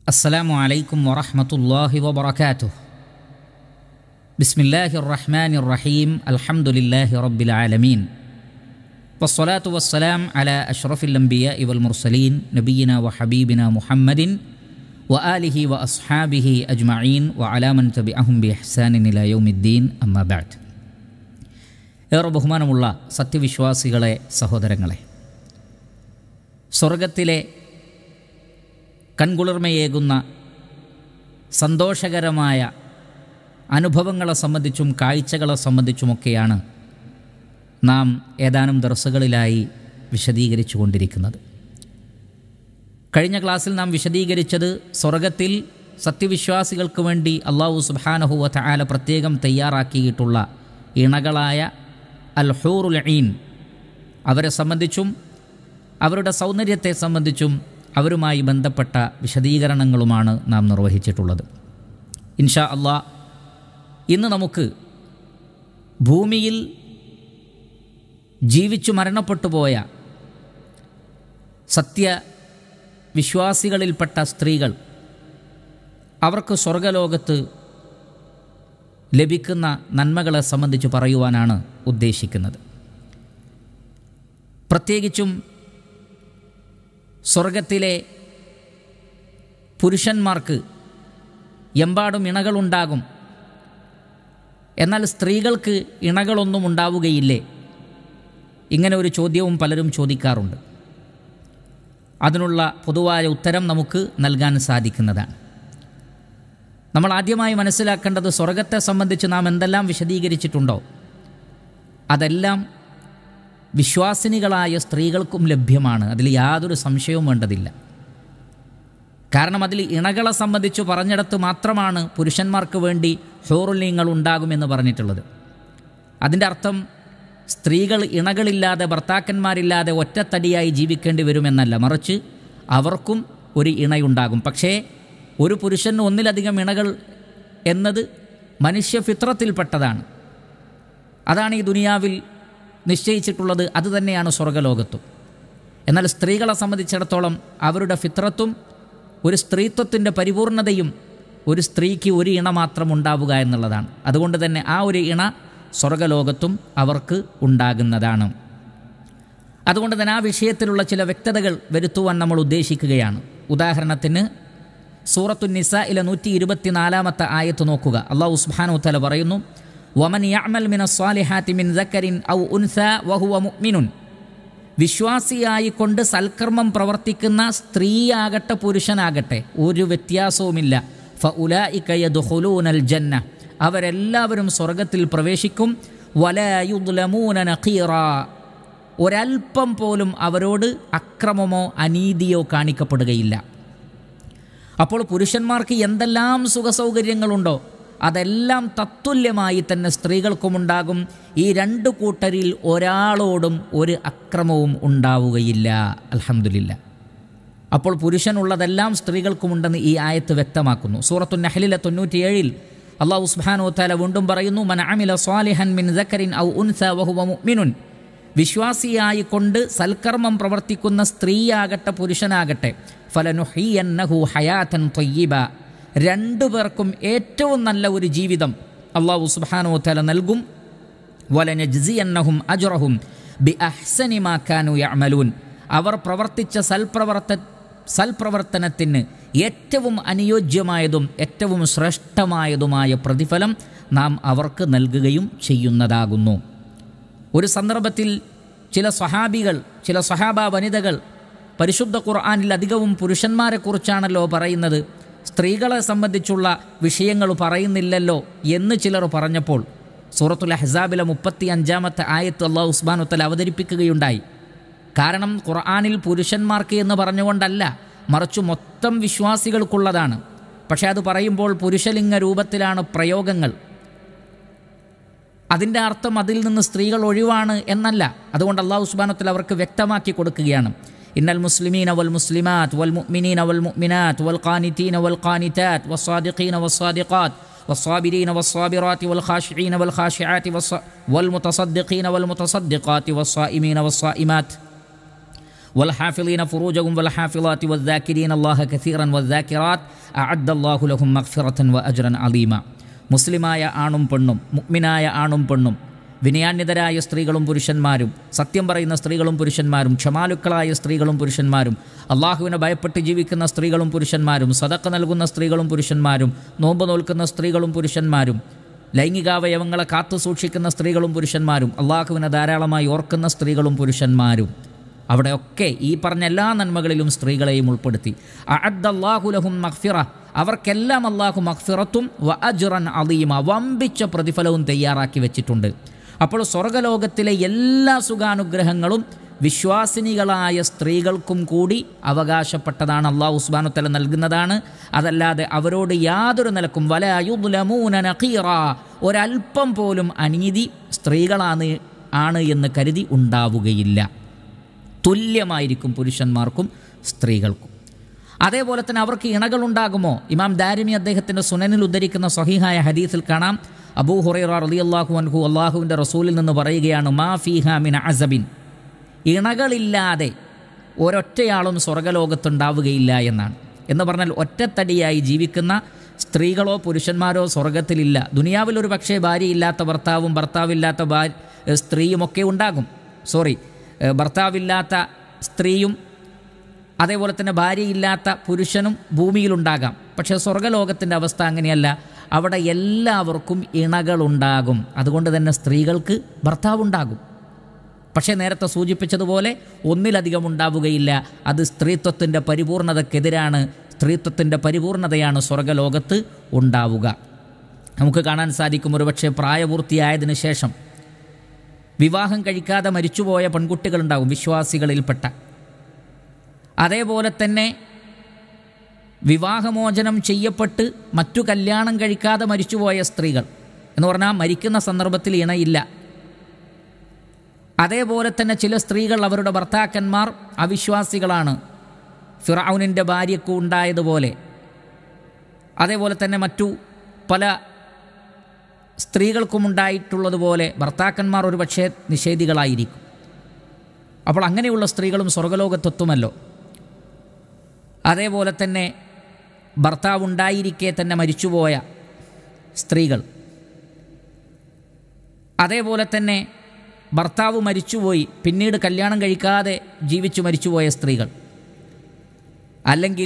അസ്സലാമു അലൈക്കും വറഹ്മത്തുള്ളാഹി വബറകാതുഹു. ബിസ്മില്ലാഹിർ റഹ്മാനിർ റഹീം. അൽഹംദുലില്ലാഹി റബ്ബിൽ ആലമീൻ. വസ്സലാത്തു വസ്സലാം അലാ അഷ്റഫിൽ അംബിയാഇ വൽ മുർസലീൻ നബിയിനാ വഹബീബിനാ മുഹമ്മദിൻ വആലിഹി വഅസ്ഹാബിഹി അജ്മഈൻ വഅലാ മൻ തബിഅഹും ബിഇഹ്സാനിൻ ഇലാ യൗമിദ്ദീൻ. അമ്മാ ബഅദ്. ഏറെ ബഹുമാനമുള്ള സത്യവിശ്വാസികളെ, സഹോദരങ്ങളെ, സ്വർഗത്തിലെ കൺകുളിർമയേകുന്ന സന്തോഷകരമായ അനുഭവങ്ങളെ സംബന്ധിച്ചും കാഴ്ചകളെ സംബന്ധിച്ചുമൊക്കെയാണ് നാം ഏതാനും ദർസുകളിലായി വിശദീകരിച്ചു കൊണ്ടിരിക്കുന്നത്. കഴിഞ്ഞ ക്ലാസ്സിൽ നാം വിശദീകരിച്ചത് സ്വർഗത്തിൽ സത്യവിശ്വാസികൾക്ക് വേണ്ടി അല്ലാഹു സുബ്ഹാനഹു വ തആല പ്രത്യേകം തയ്യാറാക്കിയിട്ടുള്ള ഇണകളായ അൽ ഹൂറുൽ ഐൻ, അവരെ സംബന്ധിച്ചും അവരുടെ സൗന്ദര്യത്തെ സംബന്ധിച്ചും അവരുമായി ബന്ധപ്പെട്ട വിശദീകരണങ്ങളുമാണ് നാം നിർവഹിച്ചിട്ടുള്ളത്. ഇൻഷാ അല്ലാഹ് ഇന്ന് നമുക്ക് ഭൂമിയിൽ ജീവിച്ചു മരണപ്പെട്ടു പോയ സത്യവിശ്വാസികളിൽപ്പെട്ട സ്ത്രീകൾ, അവർക്ക് സ്വർഗലോകത്ത് ലഭിക്കുന്ന നന്മകളെ സംബന്ധിച്ച് പറയുവാനാണ് ഉദ്ദേശിക്കുന്നത്. പ്രത്യേകിച്ചും സ്വർഗത്തിലെ പുരുഷന്മാർക്ക് എമ്പാടും ഇണകളുണ്ടാകും, എന്നാൽ സ്ത്രീകൾക്ക് ഇണകളൊന്നും ഉണ്ടാവുകയില്ലേ? ഇങ്ങനെ ഒരു ചോദ്യവും പലരും ചോദിക്കാറുണ്ട്. അതിനുള്ള പൊതുവായ ഉത്തരം നമുക്ക് നൽകാൻ സാധിക്കുന്നതാണ്. നമ്മൾ ആദ്യമായി മനസ്സിലാക്കേണ്ടത്, സ്വർഗത്തെ സംബന്ധിച്ച് നാം എന്തെല്ലാം വിശദീകരിച്ചിട്ടുണ്ടോ അതെല്ലാം വിശ്വാസിനികളായ സ്ത്രീകൾക്കും ലഭ്യമാണ്. അതിൽ യാതൊരു സംശയവും വേണ്ടതില്ല. കാരണം അതിൽ ഇണകളെ സംബന്ധിച്ച് പറഞ്ഞിടത്ത് മാത്രമാണ് പുരുഷന്മാർക്ക് വേണ്ടി ഹൂറുൽ ഐനുകൾ ഉണ്ടാകുമെന്ന് പറഞ്ഞിട്ടുള്ളത്. അതിൻ്റെ അർത്ഥം സ്ത്രീകൾ ഇണകളില്ലാതെ, ഭർത്താക്കന്മാരില്ലാതെ ഒറ്റത്തടിയായി ജീവിക്കേണ്ടി വരുമെന്നല്ല, മറിച്ച് അവർക്കും ഒരു ഇണയുണ്ടാകും. പക്ഷേ ഒരു പുരുഷന് ഒന്നിലധികം ഇണകൾ എന്നത് മനുഷ്യ ഫിത്രത്തിൽപ്പെട്ടതാണ്. അതാണ് ഈ ദുനിയാവിൽ നിശ്ചയിച്ചിട്ടുള്ളത്. അതുതന്നെയാണ് സ്വർഗലോകത്തും. എന്നാൽ സ്ത്രീകളെ സംബന്ധിച്ചിടത്തോളം അവരുടെ ഫിത്രത്തും ഒരു സ്ത്രീത്വത്തിൻ്റെ പരിപൂർണതയും ഒരു സ്ത്രീക്ക് ഒരു ഇണ മാത്രം ഉണ്ടാവുക എന്നുള്ളതാണ്. അതുകൊണ്ട് തന്നെ ആ ഒരു ഇണ സ്വർഗലോകത്തും അവർക്ക് ഉണ്ടാകുന്നതാണ്. അതുകൊണ്ട് തന്നെ ആ വിഷയത്തിലുള്ള ചില വ്യക്തതകൾ വരുത്തുവാൻ നമ്മൾ ഉദ്ദേശിക്കുകയാണ്. ഉദാഹരണത്തിന് സൂറത്തു നിസാഇലെ 124-ാമത്തെ ആയത്ത് നോക്കുക. അല്ലാഹു സുബ്ഹാനഹു വ തആല പറയുന്നു, വമൻ യഅമൽ മിനസ്സാലിഹാത്തി മിൻ ദക്കരിൻ ഔ ഉൻസാ വഹുവ മുഅ്മിനുൻ. വിശ്വാസിയായിക്കൊണ്ട് സൽക്കർമ്മം പ്രവർത്തിക്കുന്ന സ്ത്രീയാകട്ടെ പുരുഷനാകട്ടെ ഒരു വ്യത്യാസവുമില്ല. ഫഉലൈക യദ്ഖുലൂനൽ ജന്ന. അവരെല്ലാവരും സ്വർഗത്തിൽ പ്രവേശിക്കും. വലാ യുദ്ലമൂന നഖീറ. ഒരൽപ്പം പോലും അവരോട് അക്രമമോ അനീതിയോ കാണിക്കപ്പെടുകയില്ല. അപ്പോൾ പുരുഷന്മാർക്ക് എന്തെല്ലാം സുഖസൗകര്യങ്ങളുണ്ടോ അതെല്ലാം തത്തുല്യമായി തന്നെ സ്ത്രീകൾക്കുമുണ്ടാകും. ഈ രണ്ടു കൂട്ടരിൽ ഒരാളോടും ഒരു അക്രമവും ഉണ്ടാവുകയില്ല. അൽഹംദുലില്ലാ. അപ്പോൾ പുരുഷനുള്ളതെല്ലാം സ്ത്രീകൾക്കുമുണ്ടെന്ന് ഈ ആയത്ത് വ്യക്തമാക്കുന്നു. സൂറത്തു നഹ്ലിലെ 97-ൽ അല്ലാഹു സുബ്ഹാനഹു വ തആല വീണ്ടും പറയുന്നു, മൻ അമില സ്വാലിഹൻ മിൻ ദക്കരിൻ ഔ ഉൻസാ വഹുവ മുഅ്മിനുൻ. വിശ്വാസിയായിക്കൊണ്ട് സൽക്കർമ്മം പ്രവർത്തിക്കുന്ന സ്ത്രീയാകട്ടെ പുരുഷനാകട്ടെ, ഫലനുഹിയന്നഹു ഹയാതൻ ത്വയ്യിബ. രണ്ടുപേർക്കും ഏറ്റവും നല്ല ഒരു ജീവിതം അല്ലാഹു സുബ്ഹാനഹു വ തആല നൽകും. വലനജ്സിയന്നഹും അജ്റഹും ബിഅഹ്സനി മാ കാനൂ യഅമലൂൻ. അവർ പ്രവർത്തിച്ച സൽപ്രവർത്തനത്തിന് ഏറ്റവും അനുയോജ്യമായതും ഏറ്റവും ശ്രേഷ്ഠമായതുമായ പ്രതിഫലം നാം അവർക്ക് നൽകുകയും ചെയ്യുന്നതാകുന്നു. ഒരു സന്ദർഭത്തിൽ ചില സ്വഹാബ വനിതകൾ പരിശുദ്ധ ഖുർആനിൽ അധികവും പുരുഷന്മാരെക്കുറിച്ചാണല്ലോ പറയുന്നത്, സ്ത്രീകളെ സംബന്ധിച്ചുള്ള വിഷയങ്ങൾ പറയുന്നില്ലല്ലോ എന്ന് ചിലർ പറഞ്ഞപ്പോൾ സൂറത്തുൽ അഹ്സാബിലെ 35-ാമത്തെ ആയത്ത് അല്ലാഹു സുബ്ഹാനഹു വ തആല അവതരിപ്പിക്കുകയുണ്ടായി. കാരണം ഖുർആനിൽ പുരുഷന്മാർക്ക് എന്ന് പറഞ്ഞുകൊണ്ടല്ല, മറിച്ച് മൊത്തം വിശ്വാസികൾക്കുള്ളതാണ്. പക്ഷേ അത് പറയുമ്പോൾ പുരുഷലിംഗ രൂപത്തിലാണ് പ്രയോഗങ്ങൾ. അതിൻ്റെ അർത്ഥം അതിൽ നിന്ന് സ്ത്രീകൾ ഒഴിവാണ് എന്നല്ല. അതുകൊണ്ട് അല്ലാഹു സുബ്ഹാനഹു വ തആല അവർക്ക് വ്യക്തമാക്കി കൊടുക്കുകയാണ്. ഇന്നൽ മുസ്ലിമീന വൽ മുസ്ലിമാത്ത് വൽ മുഅ്മിനീന വൽ മുഅ്മിനാത്ത് വൽ ഖാനിതീന വൽ ഖാനിതാത്ത് വസ്സാദിഖീന വസ്സാദിഖാത്ത് വസ്സാബിരീന വസ്സാബിറാത്തി വൽ ഖാശിഈന വൽ ഖാശിആത്തി വൽ മുതസദ്ദിഖീന വൽ മുതസദ്ദിഖാത്തി വസ്സായിമീന വസ്സായിമാത്ത് വൽഹാഫിളീന ഫുറൂജഹും വൽഹാഫിളാത്തി വദ്ദാകിരീന അല്ലാഹ കസീറൻ വദ്ദാകിറാത്ത് അഅദ്ദല്ലാഹു ലഹും മഗ്ഫിറതൻ വഅജ്റൻ അലീമ. മുസ്ലിമായ ആണും പെണ്ണും, മുഅ്മിനായ ആണും പെണ്ണും, വിനയാന്വിതരായ സ്ത്രീകളും പുരുഷന്മാരും, സത്യം പറയുന്ന സ്ത്രീകളും പുരുഷന്മാരും, ക്ഷമാലുക്കളായ സ്ത്രീകളും പുരുഷന്മാരും, അള്ളാഹുവിനെ ഭയപ്പെട്ട് ജീവിക്കുന്ന സ്ത്രീകളും പുരുഷന്മാരും, സദഖ നൽകുന്ന സ്ത്രീകളും പുരുഷന്മാരും, നോമ്പ് നോൽക്കുന്ന സ്ത്രീകളും പുരുഷന്മാരും, ലൈംഗികാവയവങ്ങളെ കാത്തു സൂക്ഷിക്കുന്ന സ്ത്രീകളും പുരുഷന്മാരും, അള്ളാഹുവിനെ ധാരാളമായി ഓർക്കുന്ന സ്ത്രീകളും പുരുഷന്മാരും, അവിടെയൊക്കെ ഈ പറഞ്ഞ എല്ലാ നന്മകളിലും സ്ത്രീകളെയും ഉൾപ്പെടുത്തി. അഅദ്ദല്ലാഹു ലഹും മഗ്ഫിറ, അവർക്കെല്ലാം അള്ളാഹു മഗ്ഫിറത്തും വഅജ്റൻ അളീമ, വമ്പിച്ച പ്രതിഫലവും തയ്യാറാക്കി വെച്ചിട്ടുണ്ട്. അപ്പോൾ സ്വർഗലോകത്തിലെ എല്ലാ സുഖാനുഗ്രഹങ്ങളും വിശ്വാസിനികളായ സ്ത്രീകൾക്കും കൂടി അവകാശപ്പെട്ടതാണ്, അല്ലാഹു സുബ്ഹാനഹു വ തആല നൽകുന്നതാണ്. അതല്ലാതെ അവരോട് യാതൊരു നിലക്കും വലാ യുദ്ലമൂന നഖീറ, ഒരൽപ്പം പോലും അനീതി സ്ത്രീകളാണ് എന്ന് കരുതി ഉണ്ടാവുകയില്ല. തുല്യമായിരിക്കും പുരുഷന്മാർക്കും സ്ത്രീകൾക്കും. അതേപോലെ തന്നെ അവർക്ക് ഇണകളുണ്ടാകുമോ? ഇമാം ദാരിമി അദ്ദേഹത്തിൻ്റെ സുനനിൽ ഉദ്ധരിക്കുന്ന സ്വഹീഹായ ഹദീസിൽ കാണാം, അബൂ ഹുറൈറ റളിയല്ലാഹു അൻഹു അള്ളാഹുവിൻ്റെ റസൂലിൽ നിന്ന് പറയുകയാണ്, മാ ഫീഹാ മിൻ അസബിൻ, ഇണകളില്ലാതെ ഒരൊറ്റയാളും സ്വർഗലോകത്തുണ്ടാവുകയില്ല എന്നാണ്. എന്ന് പറഞ്ഞാൽ ഒറ്റത്തടിയായി ജീവിക്കുന്ന സ്ത്രീകളോ പുരുഷന്മാരോ സ്വർഗത്തിലില്ല. ദുനിയാവിലൊരു പക്ഷേ ഭാര്യയില്ലാത്ത ഭർത്താവും ഭർത്താവില്ലാത്ത സ്ത്രീയുമൊക്കെ ഉണ്ടാകും. ഭർത്താവില്ലാത്ത സ്ത്രീയും അതേപോലെ തന്നെ ഭാര്യയില്ലാത്ത പുരുഷനും ഭൂമിയിലുണ്ടാകാം. പക്ഷേ സ്വർഗലോകത്തിൻ്റെ അവസ്ഥ അങ്ങനെയല്ല. അവിടെ എല്ലാവർക്കും ഇണകളുണ്ടാകും. അതുകൊണ്ട് തന്നെ സ്ത്രീകൾക്ക് ഭർത്താവുണ്ടാകും. പക്ഷേ നേരത്തെ സൂചിപ്പിച്ചതുപോലെ ഒന്നിലധികം ഉണ്ടാവുകയില്ല. അത് സ്ത്രീത്വത്തിൻ്റെ പരിപൂർണതയ്ക്കെതിരാണ്. സ്ത്രീത്വത്തിൻ്റെ പരിപൂർണതയാണ് സ്വർഗലോകത്ത് ഉണ്ടാവുക. നമുക്ക് കാണാൻ സാധിക്കും, ഒരുപക്ഷെ പ്രായപൂർത്തിയായതിനു ശേഷം വിവാഹം കഴിക്കാതെ മരിച്ചുപോയ പെൺകുട്ടികളുണ്ടാകും വിശ്വാസികളിൽപ്പെട്ട. അതേപോലെ തന്നെ വിവാഹമോചനം ചെയ്യപ്പെട്ട് മറ്റു കല്യാണം കഴിക്കാതെ മരിച്ചുപോയ സ്ത്രീകൾ എന്ന് പറഞ്ഞാൽ മരിക്കുന്ന സന്ദർഭത്തിൽ ഇണയില്ല. അതേപോലെ തന്നെ ചില സ്ത്രീകൾ അവരുടെ ഭർത്താക്കന്മാർ അവിശ്വാസികളാണ്, ഫിറഔനിൻ്റെ ഭാര്യയ്ക്ക് ഉണ്ടായതുപോലെ. അതേപോലെ തന്നെ മറ്റു പല സ്ത്രീകൾക്കും ഉണ്ടായിട്ടുള്ളതുപോലെ ഭർത്താക്കന്മാർ ഒരു പക്ഷേ നിഷേധികളായിരിക്കും. അപ്പോൾ അങ്ങനെയുള്ള സ്ത്രീകളും സ്വർഗലോകത്തെത്തുമല്ലോ. അതേപോലെ തന്നെ ഭർത്താവുണ്ടായിരിക്കെ തന്നെ മരിച്ചുപോയ സ്ത്രീകൾ, അതേപോലെ തന്നെ ഭർത്താവ് മരിച്ചുപോയി പിന്നീട് കല്യാണം കഴിക്കാതെ ജീവിച്ചു മരിച്ചുപോയ സ്ത്രീകൾ, അല്ലെങ്കിൽ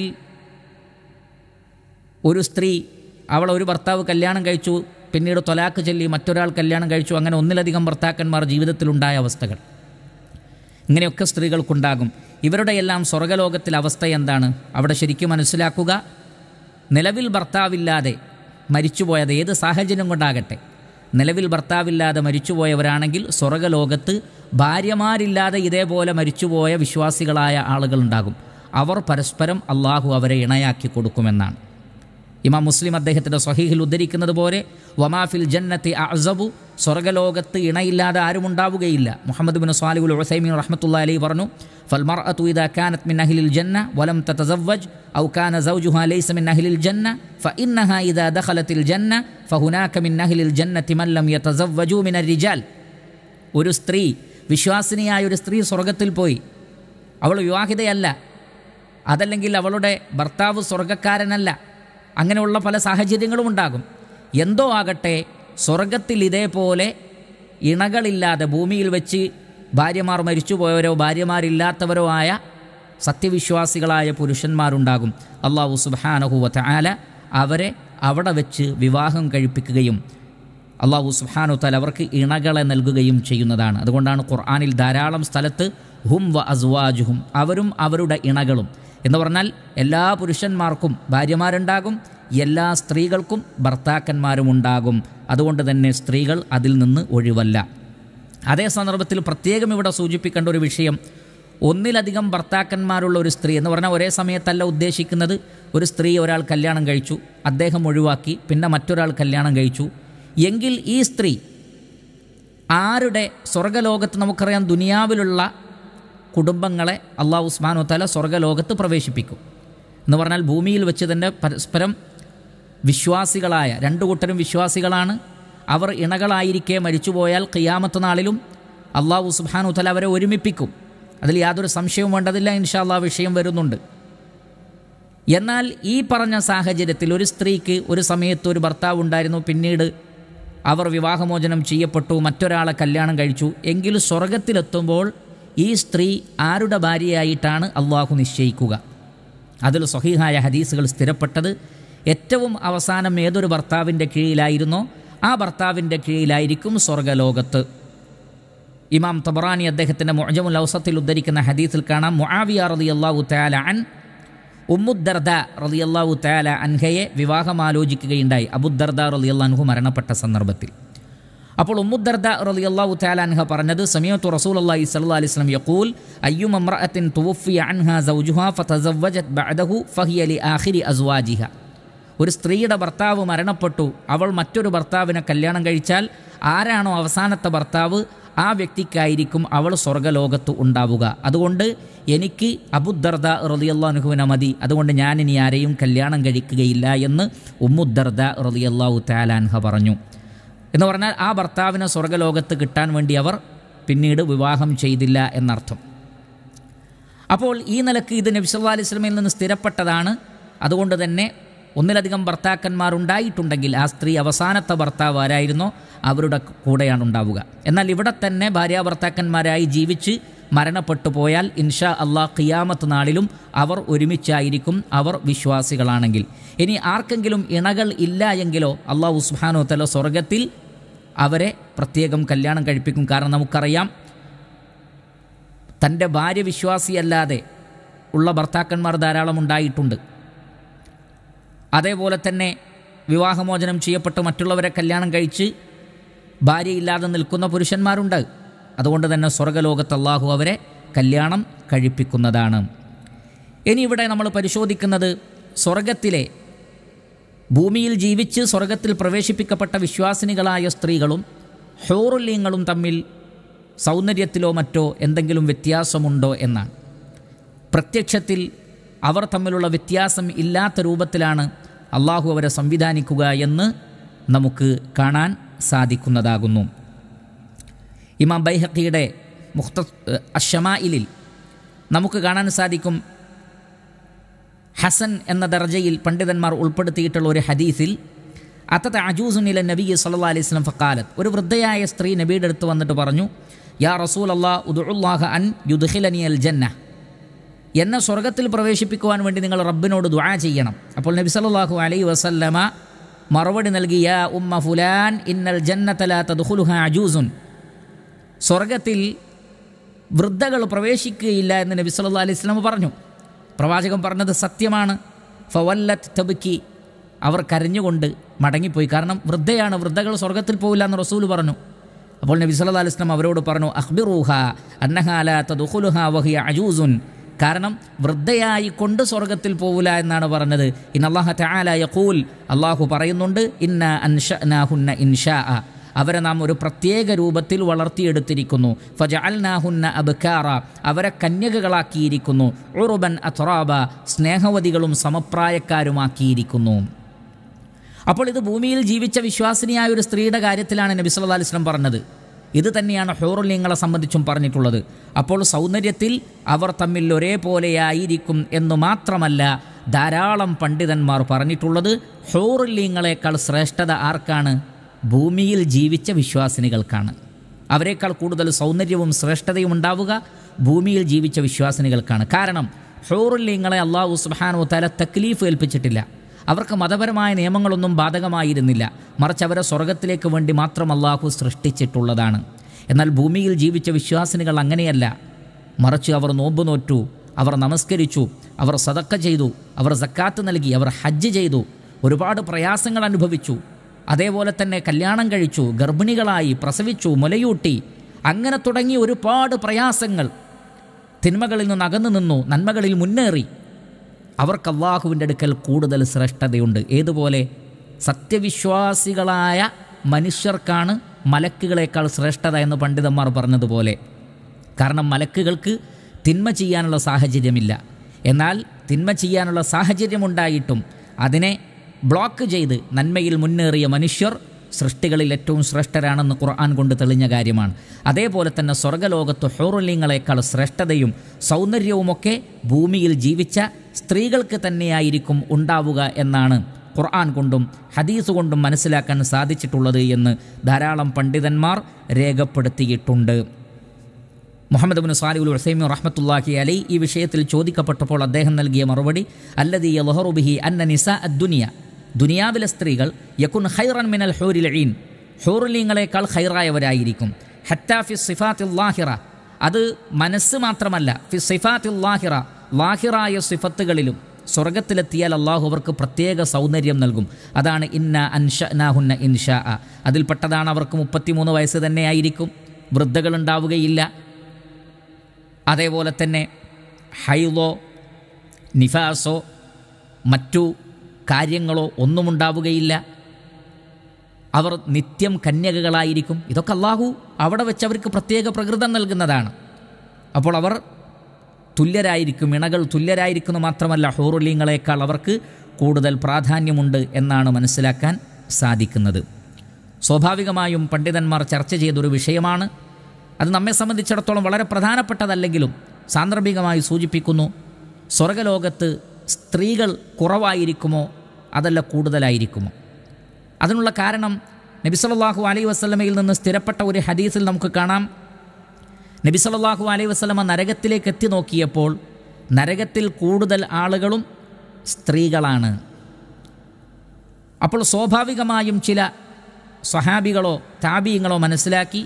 ഒരു സ്ത്രീ ഒരു ഭർത്താവ് കല്യാണം കഴിച്ചു പിന്നീട് തൊലാക്ക് ചൊല്ലി മറ്റൊരാൾ കല്യാണം കഴിച്ചു, അങ്ങനെ ഒന്നിലധികം ഭർത്താക്കന്മാർ ജീവിതത്തിലുണ്ടായ അവസ്ഥകൾ, ഇങ്ങനെയൊക്കെ സ്ത്രീകൾക്കുണ്ടാകും. ഇവരുടെ എല്ലാം സ്വർഗലോകത്തിൽ അവസ്ഥ എന്താണ്? അവിടെ ശരിക്കും മനസ്സിലാക്കുക, നിലവിൽ ഭർത്താവില്ലാതെ മരിച്ചുപോയത് ഏത് സാഹചര്യം കൊണ്ടാകട്ടെ, നിലവിൽ ഭർത്താവില്ലാതെ മരിച്ചുപോയവരാണെങ്കിൽ സ്വർഗലോകത്ത് ഭാര്യമാരില്ലാതെ ഇതേപോലെ മരിച്ചുപോയ വിശ്വാസികളായ ആളുകളുണ്ടാകും. അവർ പരസ്പരം അള്ളാഹു അവരെ ഇണയാക്കി കൊടുക്കുമെന്നാണ്. ഇമാം മുസ്ലിം അദ്ദേഹത്തിൻ്റെ സ്വഹീഹിൽ ഉദ്ധരിക്കുന്നത് പോലെ, വമാഫിൽ ജന്നത്തി അഅ്സബു, സ്വർഗലോകത്ത് ഇണയില്ലാതെ ആരും ഉണ്ടാവുകയില്ല. മുഹമ്മദ് ബിൻ സ്വാലിഹുൽ ഉസൈമീൻ റഹ്മത്തുള്ളാഹി അലൈഹി പറഞ്ഞു, ഫൽമർഅതു ഇദാ കാനത് മിൻ അഹ്ലിൽ ജന്ന വലം തതസവ്വജ് ഔ കാന സൗജുഹാ ലൈസ മിൻ അഹ്ലിൽ ജന്ന ഫഇന്നഹാ ഇദാ ദഖലത്തിൽ ജന്ന ഫഹുനാക മിൻ അഹ്ലിൽ ജന്നത്തി മൻ ലം യതസവ്വജു മിനർ റിജാൽ. ഒരു സ്ത്രീ, വിശ്വാസിനിയായ ഒരു സ്ത്രീ സ്വർഗത്തിൽ പോയി, അവൾ വിവാഹിതയല്ല, അതല്ലെങ്കിൽ അവളുടെ ഭർത്താവ് സ്വർഗക്കാരനല്ല, അങ്ങനെയുള്ള പല സാഹചര്യങ്ങളും ഉണ്ടാകും. എന്തോ ആകട്ടെ, സ്വർഗത്തിൽ ഇതേപോലെ ഇണകളില്ലാതെ ഭൂമിയിൽ വെച്ച് ഭാര്യമാർ മരിച്ചുപോയവരോ ഭാര്യമാരില്ലാത്തവരോ ആയ സത്യവിശ്വാസികളായ പുരുഷന്മാരുണ്ടാകും. അല്ലാഹു സുബ്ഹാനഹു വ തആല അവരെ അവിടെ വെച്ച് വിവാഹം കഴിപ്പിക്കുകയും അല്ലാഹു സുബ്ഹാനഹു വ തആല അവർക്ക് ഇണകളെ നൽകുകയും ചെയ്യുന്നതാണ്. അതുകൊണ്ടാണ് ഖുർആനിൽ ധാരാളം സ്ഥലത്ത് ഹും വ അസ്വാജുഹും, അവരും അവരുടെ ഇണകളും എന്ന് പറഞ്ഞാൽ എല്ലാ പുരുഷന്മാർക്കും ഭാര്യമാരുണ്ടാകും, എല്ലാ സ്ത്രീകൾക്കും ഭർത്താക്കന്മാരും ഉണ്ടാകും. അതുകൊണ്ട് തന്നെ സ്ത്രീകൾ അതിൽ നിന്ന് ഒഴിവല്ല. അതേ സന്ദർഭത്തിൽ പ്രത്യേകം ഇവിടെ സൂചിപ്പിക്കേണ്ട ഒരു വിഷയം, ഒന്നിലധികം ഭർത്താക്കന്മാരുള്ള ഒരു സ്ത്രീ എന്ന് പറഞ്ഞാൽ ഒരേ സമയത്തല്ല ഉദ്ദേശിക്കുന്നത്. ഒരു സ്ത്രീ ഒരാൾ കല്യാണം കഴിച്ചു, അദ്ദേഹം ഒഴിവാക്കി, പിന്നെ മറ്റൊരാൾ കല്യാണം കഴിച്ചു എങ്കിൽ ഈ സ്ത്രീ ആരുടെ സ്വർഗലോകത്ത്, നമുക്കറിയാം ദുനിയാവിലുള്ള കുടുംബങ്ങളെ അല്ലാഹു സുബ്ഹാനഹു വ തആല സ്വർഗലോകത്ത് പ്രവേശിപ്പിക്കും എന്ന് പറഞ്ഞാൽ ഭൂമിയിൽ വെച്ച് തന്നെ പരസ്പരം വിശ്വാസികളായ രണ്ടു കൂട്ടരും വിശ്വാസികളാണ്. അവർ ഇണകളായിരിക്കെ മരിച്ചുപോയാൽ ഖിയാമത്ത് നാളിലും അല്ലാഹു സുബ്ഹാനഹു വ തആല അവരെ ഒരുമിപ്പിക്കും. അതിൽ യാതൊരു സംശയവും വേണ്ടതില്ല. ഇൻഷാ അല്ലാഹ് വിഷയം വരുന്നുണ്ട്. എന്നാൽ ഈ പറഞ്ഞ സാഹചര്യത്തിൽ ഒരു സ്ത്രീക്ക് ഒരു സമയത്ത് ഒരു ഭർത്താവ് ഉണ്ടായിരുന്നു, പിന്നീട് അവർ വിവാഹമോചനം ചെയ്യപ്പെട്ടു, മറ്റൊരാളെ കല്യാണം കഴിച്ചു. എങ്കിലും സ്വർഗത്തിലെത്തുമ്പോൾ ഈ സ്ത്രീ ആരുടെ ഭാര്യയായിട്ടാണ് അള്ളാഹു നിശ്ചയിക്കുക? അതിൽ സ്വഹീഹായ ഹദീസുകൾ സ്ഥിരപ്പെട്ടത് ഏറ്റവും അവസാനം ഏതൊരു ഭർത്താവിൻ്റെ കീഴിലായിരുന്നോ ആ ഭർത്താവിൻ്റെ കീഴിലായിരിക്കും സ്വർഗലോകത്ത്. ഇമാം തബറാനി അദ്ദേഹത്തിൻ്റെ മുഅ്ജമുൽ ഔസത്തിൽ ഉദ്ധരിക്കുന്ന ഹദീസിൽ കാണാം, മുആവിയ റളിയല്ലാഹു തആല അൻ ഉമ്മുദ്ദർദ റളിയല്ലാഹു തആല അൻഹയെ വിവാഹം ആലോചിക്കുകയുണ്ടായി അബൂദ്ദർദ റളിയല്ലാഹു അൻഹു മരണപ്പെട്ട സന്ദർഭത്തിൽ. അപ്പോൾ ഉമ്മുദ്ദർദ റളിയല്ലാഹു തആല അൻഹ പറഞ്ഞത്, സമീഅതു റസൂലുള്ളാഹി സ്വല്ലല്ലാഹു അലൈഹി വസല്ലം യഖൂൽ അയ്യുമ ഇംറഅത്തിൻ തുവഫിയ അൻഹാ സൗജുഹാ ഫതസവ്വജത് ബഅദഹു ഫഹിയ ലിആഖിരി അസ്വാജിഹ. ഒരു സ്ത്രീയുടെ ഭർത്താവ് മരണപ്പെട്ടു, അവൾ മറ്റൊരു ഭർത്താവിനെ കല്യാണം കഴിച്ചാൽ ആരാണോ അവസാനത്തെ ഭർത്താവ് ആ വ്യക്തിക്കായിരിക്കും അവൾ സ്വർഗ്ഗലോകത്ത് ഉണ്ടാവുക. അതുകൊണ്ട് എനിക്ക് അബൂദ്ദർദ റളിയല്ലാഹു അൻഹുവിനെ മതി, അതുകൊണ്ട് ഞാനിനി ആരെയും കല്യാണം കഴിക്കുകയില്ല എന്ന് ഉമ്മുദ്ദർദ റളിയല്ലാഹു തആല അൻഹ പറഞ്ഞു. എന്ന് പറഞ്ഞാൽ ആ ഭർത്താവിനെ സ്വർഗ്ഗലോകത്ത് കിട്ടാൻ വേണ്ടി അവർ പിന്നീട് വിവാഹം ചെയ്തില്ല എന്നർത്ഥം. അപ്പോൾ ഈ നിലക്ക് ഇത് നബി സല്ലല്ലാഹു അലൈഹി വസല്ലമയിൽ നിന്ന് സ്ഥിരപ്പെട്ടതാണ്. അതുകൊണ്ട് തന്നെ ഒന്നിലധികം ഭർത്താക്കന്മാരുണ്ടായിട്ടുണ്ടെങ്കിൽ ആ സ്ത്രീ അവസാനത്തെ ഭർത്താവ് ആരായിരുന്നോ അവരുടെ കൂടെയാണ് ഉണ്ടാവുക. എന്നാൽ ഇവിടെ തന്നെ ഭാര്യാഭർത്താക്കന്മാരായി ജീവിച്ച് മരണപ്പെട്ടു പോയാൽ ഇൻഷാ അല്ലാഹ് ഖിയാമത്ത് നാളിലും അവർ ഒരുമിച്ചായിരിക്കും, അവർ വിശ്വാസികളാണെങ്കിൽ. ഇനി ആർക്കെങ്കിലും ഇണകൾ ഇല്ല എങ്കിലോ അല്ലാഹു സുബ്ഹാനഹു വ തആല സ്വർഗ്ഗത്തിൽ അവരെ പ്രത്യേകം കല്യാണം കഴിപ്പിക്കും. കാരണം നമുക്കറിയാം, തൻ്റെ ഭാര്യ വിശ്വാസിയല്ലാതെ ഉള്ള ഭർത്താക്കന്മാർ ധാരാളം ഉണ്ടായിട്ടുണ്ട്. അതേപോലെ തന്നെ വിവാഹമോചനം ചെയ്യപ്പെട്ട് മറ്റുള്ളവരെ കല്യാണം കഴിച്ച് ഭാര്യയില്ലാതെ നിൽക്കുന്ന പുരുഷന്മാരുണ്ട്. അതുകൊണ്ട് തന്നെ സ്വർഗ്ഗലോകത്ത് അല്ലാഹു അവരെ കല്യാണം കഴിപ്പിക്കുന്നതാണ്. ഇനി ഇവിടെ നമ്മൾ പരിശോധിക്കുന്നത് സ്വർഗത്തിലെ ഭൂമിയിൽ ജീവിച്ച് സ്വർഗത്തിൽ പ്രവേശിപ്പിക്കപ്പെട്ട വിശ്വാസിനികളായ സ്ത്രീകളും ഹൂറുൽ-ഈങ്ങളും തമ്മിൽ സൗന്ദര്യത്തിലോ മറ്റോ എന്തെങ്കിലും വ്യത്യാസമുണ്ടോ എന്നാണ്. പ്രത്യക്ഷത്തിൽ അവർ തമ്മിലുള്ള വ്യത്യാസം ഇല്ലാത്ത രൂപത്തിലാണ് അള്ളാഹു അവരെ സംവിധാനിക്കുക എന്ന് നമുക്ക് കാണാൻ സാധിക്കുന്നതാകുന്നു. ഇമാം ബൈഹഖിയുടെ അശ്ശമായിലിൽ നമുക്ക് കാണാൻ സാധിക്കും, ഹസൻ എന്ന ദർജയിൽ പണ്ഡിതന്മാർ ഉൾപ്പെടുത്തിയിട്ടുള്ള ഒരു ഹദീസിൽ അത്തത അജൂസുൻ ഇല നബി സല്ലല്ലാഹു അലൈഹി വസല്ലം ഫഖാലത്ത്, ഒരു വൃദ്ധയായ സ്ത്രീ നബിയുടെ അടുത്ത് വന്നിട്ട് പറഞ്ഞു, യാ റസൂലല്ലാഹ് ഉദ്ഉല്ലാഹ അൻ യുദ്ഖിലനി അൽ ജന്ന, എന്നെ സ്വർഗത്തിൽ പ്രവേശിപ്പിക്കുവാൻ വേണ്ടി നിങ്ങൾ റബ്ബിനോട് ദുആ ചെയ്യണം. അപ്പോൾ നബി സല്ലല്ലാഹു അലൈഹി വസല്ലമ മറുപടി നൽകി, യാ ഉമ്മ ഫുലാൻ ഇന്നൽ ജന്നത ലാ തദ്ഖുലുഹാ അജൂസുൻ, സ്വർഗത്തിൽ വൃദ്ധകൾ പ്രവേശിക്കുകയില്ല എന്ന് നബി സല്ലല്ലാഹു അലൈഹി വസല്ലം പറഞ്ഞു. പ്രവാചകൻ പറഞ്ഞത് സത്യമാണ്. ഫവല്ലത് തബ്കി, അവർ കരഞ്ഞുകൊണ്ട് മടങ്ങിപ്പോയി. കാരണം വൃദ്ധയാണ്, വൃദ്ധകൾ സ്വർഗത്തിൽ പോവില്ല എന്ന് റസൂൽ പറഞ്ഞു. അപ്പോൾ നബി സല്ലല്ലാഹു അലൈഹി വസല്ലം അവരോട് പറഞ്ഞു, അഖ്ബിറൂഹ അന്നഹാ ലാ തദ്ഖുലുഹാ വഹിയ അജൂസുൻ, കാരണം വൃദ്ധയായി കൊണ്ട് സ്വർഗത്തിൽ പോവില്ല എന്നാണ് പറഞ്ഞത്. ഇന്നല്ലാഹ തആല യഖൂൽ, അല്ലാഹു പറയുന്നുണ്ട്, ഇന്നാ അൻശഅനാഹുന്ന ഇൻശാഅ, അവരെ നാം ഒരു പ്രത്യേക രൂപത്തിൽ വളർത്തിയെടുത്തിരിക്കുന്നു. ഫജഅൽനാഹുന്ന അബ്കാറ, അവരെ കന്യകകളാക്കിയിരിക്കുന്നു. ഉറുബൻ അത്റാബ, സ്നേഹവതികളും സമപ്രായക്കാരുമാക്കിയിരിക്കുന്നു. അപ്പോൾ ഇത് ഭൂമിയിൽ ജീവിച്ച വിശ്വാസിനിയായ ഒരു സ്ത്രീയുടെ കാര്യത്തിലാണ് നബി സല്ലല്ലാഹു അലൈഹി വസല്ലം പറഞ്ഞത്. ഇത് തന്നെയാണ് ഹൂറുൽ-ഈങ്ങളെ സംബന്ധിച്ചും പറഞ്ഞിട്ടുള്ളത്. അപ്പോൾ സൗന്ദര്യത്തിൽ അവർ തമ്മിൽ ഒരേപോലെയായിരിക്കും എന്ന് മാത്രമല്ല, ധാരാളം പണ്ഡിതന്മാർ പറഞ്ഞിട്ടുള്ളത് ഹൂറുൽ-ഈങ്ങളെക്കാൾ ശ്രേഷ്ഠത ആർക്കാണ്? ഭൂമിയിൽ ജീവിച്ച വിശ്വാസിനികൾക്കാണ്. അവരെക്കാൾ കൂടുതൽ സൗന്ദര്യവും ശ്രേഷ്ഠതയും ഉണ്ടാവുക ഭൂമിയിൽ ജീവിച്ച വിശ്വാസിനികൾക്കാണ്. കാരണം ഹൂറുൽ-ഈങ്ങളെ അല്ലാഹു സുബ്ഹാനഹു വ തആല തക്ലീഫ് ഏൽപ്പിച്ചിട്ടില്ല. അവർക്ക് മതപരമായ നിയമങ്ങളൊന്നും ബാധകമായിരുന്നില്ല. മറിച്ച് അവരെ സ്വർഗത്തിലേക്ക് വേണ്ടി മാത്രം അല്ലാഹു സൃഷ്ടിച്ചിട്ടുള്ളതാണ്. എന്നാൽ ഭൂമിയിൽ ജീവിച്ച വിശ്വാസിനികൾ അങ്ങനെയല്ല. മറിച്ച് അവർ നോമ്പ് നോറ്റു, അവർ നമസ്കരിച്ചു, അവർ സദക്ക ചെയ്തു, അവർ സക്കാത്ത് നൽകി, അവർ ഹജ്ജ് ചെയ്തു, ഒരുപാട് പ്രയാസങ്ങൾ അനുഭവിച്ചു. അതേപോലെ തന്നെ കല്യാണം കഴിച്ചു, ഗർഭിണികളായി, പ്രസവിച്ചു, മുലയൂട്ടി, അങ്ങനെ തുടങ്ങി ഒരുപാട് പ്രയാസങ്ങൾ. തിന്മകളിൽ നിന്ന് അകന്നു നിന്നു, നന്മകളിൽ മുന്നേറി. അവർക്ക് അല്ലാഹുവിൻ്റെ അടുക്കൽ കൂടുതൽ ശ്രേഷ്ഠതയുണ്ട്. ഏതുപോലെ? സത്യവിശ്വാസികളായ മനുഷ്യർക്കാണ് മലക്കുകളേക്കാൾ ശ്രേഷ്ഠത എന്ന് പണ്ഡിതന്മാർ പറഞ്ഞതുപോലെ. കാരണം മലക്കുകൾക്ക് തിന്മ ചെയ്യാനുള്ള സാഹചര്യമില്ല. എന്നാൽ തിന്മ ചെയ്യാനുള്ള സാഹചര്യമുണ്ടായിട്ടും അതിനെ ബ്ലോക്ക് ചെയ്ത് നന്മയിൽ മുന്നേറിയ മനുഷ്യർ സൃഷ്ടികളിൽ ഏറ്റവും ശ്രേഷ്ഠരാണെന്ന് ഖുർആൻ കൊണ്ട് തെളിഞ്ഞ കാര്യമാണ്. അതേപോലെ തന്നെ സ്വർഗ്ഗലോകത്ത് ഹൂറുലിങ്ങളെക്കാൾ ശ്രേഷ്ഠതയും സൗന്ദര്യവുമൊക്കെ ഭൂമിയിൽ ജീവിച്ച സ്ത്രീകൾക്ക് തന്നെയായിരിക്കും ഉണ്ടാവുക എന്നാണ് ഖുർആൻ കൊണ്ടും ഹദീസ് കൊണ്ടും മനസ്സിലാക്കാൻ സാധിച്ചിട്ടുള്ളത് എന്ന് ധാരാളം പണ്ഡിതന്മാർ രേഖപ്പെടുത്തിയിട്ടുണ്ട്. മുഹമ്മദ് ഇബ്നു സാലിഹുൽ ഉസൈമീൻ റഹ്മത്തുള്ളാഹി അലൈഹി ഈ വിഷയത്തിൽ ചോദിക്കപ്പെട്ടപ്പോൾ അദ്ദേഹം നൽകിയ മറുപടി അല്ലദീ യദ്ഹറു ബിഹി അന്ന നിസാ അദ്ദുനിയ, ദുനിയാവിലെ സ്ത്രീകൾ യകുൻ ഖൈറൻ മിനൽ ഹൂറിൽ ഈൻ, ഹൂറുലീങ്ങളെക്കാൾ ഖൈറായവരായിരിക്കും. ഹത്താ ഫി സിഫാത്തിൽ ലാഹിറ, അത് മനസ്സ് മാത്രമല്ല, ഫി സിഫാത്തിൽ ലാഹിറ, ലാഹിറായ സിഫത്തുകളിലും സ്വർഗത്തിലെത്തിയാൽ അള്ളാഹു അവർക്ക് പ്രത്യേക സൗന്ദര്യം നൽകും. അതാണ് ഇന്ന അൻഷഅനാഹുന്ന ഇൻഷാ. അതിൽപ്പെട്ടതാണ് അവർക്ക് 33 വയസ്സ് തന്നെയായിരിക്കും, വൃദ്ധകളുണ്ടാവുകയില്ല. അതേപോലെ തന്നെ ഹൈളോ നിഫാസോ മറ്റു കാര്യങ്ങളോ ഒന്നുമുണ്ടാവുകയില്ല. അവർ നിത്യം കന്യകകളായിരിക്കും. ഇതൊക്കെ അള്ളാഹു അവിടെ വെച്ച് അവർക്ക് പ്രത്യേക പ്രകൃതം നൽകുന്നതാണ്. അപ്പോൾ അവർ തുല്യരായിരിക്കും, ഇണകൾ തുല്യരായിരിക്കുന്നു. മാത്രമല്ല ഹൂറുലീങ്ങളെക്കാൾ അവർക്ക് കൂടുതൽ പ്രാധാന്യമുണ്ട് എന്നാണ് മനസ്സിലാക്കാൻ സാധിക്കുന്നത്. സ്വാഭാവികമായും പണ്ഡിതന്മാർ ചർച്ച ചെയ്തൊരു വിഷയമാണ്. അത് നമ്മെ സംബന്ധിച്ചിടത്തോളം വളരെ പ്രധാനപ്പെട്ടതല്ലെങ്കിലും സാന്ദർഭികമായി സൂചിപ്പിക്കുന്നു. സ്വർഗ്ഗലോകത്ത് സ്ത്രീകൾ കുറവായിരിക്കുമോ അതല്ല കൂടുതലായിരിക്കുമോ? അതിനുള്ള കാരണം നബി സല്ലല്ലാഹു അലൈഹി വസല്ലമയിൽ നിന്ന് സ്ഥിരപ്പെട്ട ഒരു ഹദീസിൽ നമുക്ക് കാണാം. നബി സല്ലല്ലാഹു അലൈഹി വസല്ലമ നരകത്തിലേക്ക് എത്തി നോക്കിയപ്പോൾ നരകത്തിൽ കൂടുതൽ ആളുകളും സ്ത്രീകളാണ്. അപ്പോൾ സ്വാഭാവികമായും ചില സ്വഹാബികളോ താബീങ്ങളോ മനസ്സിലാക്കി,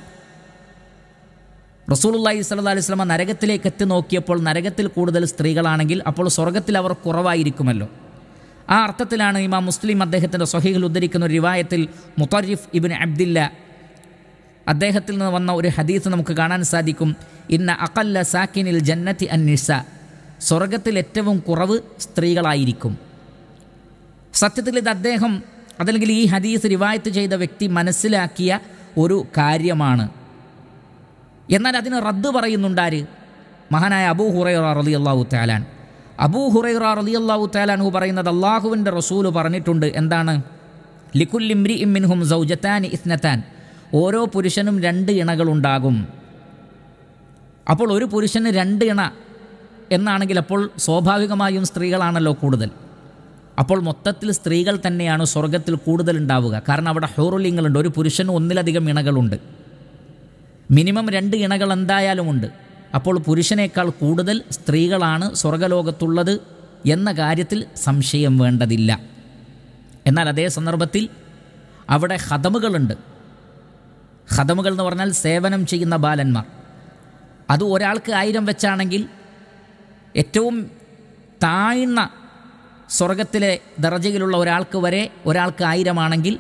റസൂലുള്ളാഹി സ്വല്ലല്ലാഹു അലൈഹി വസല്ലമ നരകത്തിലേക്ക് എത്തി നോക്കിയപ്പോൾ നരകത്തിൽ കൂടുതൽ സ്ത്രീകളാണെങ്കിൽ അപ്പോൾ സ്വർഗത്തിൽ അവർ കുറവായിരിക്കുമല്ലോ. ആ അർത്ഥത്തിലാണ് ഇമാം മുസ്ലിം അദ്ദേഹത്തിൻ്റെ സ്വഹീഹിൽ ഉദ്ധരിക്കുന്ന ഒരു റിവായത്തിൽ മുത്തറിഫ് ഇബ്നു അബ്ദില്ല അദ്ദേഹത്തിൽ നിന്ന് വന്ന ഒരു ഹദീസ് നമുക്ക് കാണാൻ സാധിക്കും. ഇന്ന അഖല്ല സാക്കിനിൽ ജന്നത്തി അന്നിസ, സ്വർഗത്തിൽ ഏറ്റവും കുറവ് സ്ത്രീകളായിരിക്കും. സത്യത്തിൽ ഇത് അദ്ദേഹം അതല്ലെങ്കിൽ ഈ ഹദീസ് റിവായത്ത് ചെയ്ത വ്യക്തി മനസ്സിലാക്കിയ ഒരു കാര്യമാണ്. എന്നാൽ അതിന് റദ്ദ് പറയുന്നുണ്ടാര്? മഹാനായ അബൂ ഹുറൈറ റളിയല്ലാഹു തആല. അബൂ ഹുറൈറ റളിയല്ലാഹു തആല അൻഹു പറയുന്നത് അള്ളാഹുവിൻ്റെ റസൂല് പറഞ്ഞിട്ടുണ്ട്. എന്താണ്? ലികുല്ലി ഇംരിഇൻ മിൻഹും സൗജതാനി ഇസ്നതാൻ, ഓരോ പുരുഷനും 2 ഇണകളുണ്ടാകും. അപ്പോൾ ഒരു പുരുഷന് 2 ഇണ എന്നാണെങ്കിൽ അപ്പോൾ സ്വാഭാവികമായും സ്ത്രീകളാണല്ലോ കൂടുതൽ. അപ്പോൾ മൊത്തത്തിൽ സ്ത്രീകൾ തന്നെയാണ് സ്വർഗത്തിൽ കൂടുതൽ ഉണ്ടാവുക. കാരണം അവിടെ ഹൂറുലിങ്ങളുണ്ട്. ഒരു പുരുഷന് 1-ലധികം ഇണകളുണ്ട്. മിനിമം 2 ഇണകൾ എന്തായാലുമുണ്ട്. അപ്പോൾ പുരുഷനേക്കാൾ കൂടുതൽ സ്ത്രീകളാണ് സ്വർഗലോകത്തുള്ളത് എന്ന കാര്യത്തിൽ സംശയം വേണ്ടതില്ല. എന്നാൽ അതേ സന്ദർഭത്തിൽ അവിടെ ഖദമുകളുണ്ട്. ഖദമുകൾ എന്ന് പറഞ്ഞാൽ സേവനം ചെയ്യുന്ന ബാലന്മാർ. അത് ഒരാൾക്ക് 1000 വെച്ചാണെങ്കിൽ ഏറ്റവും താഴ്ന്ന സ്വർഗത്തിലെ ദർജയിലുള്ള ഒരാൾക്ക് വരെ ഒരാൾക്ക് 1000 ആണെങ്കിൽ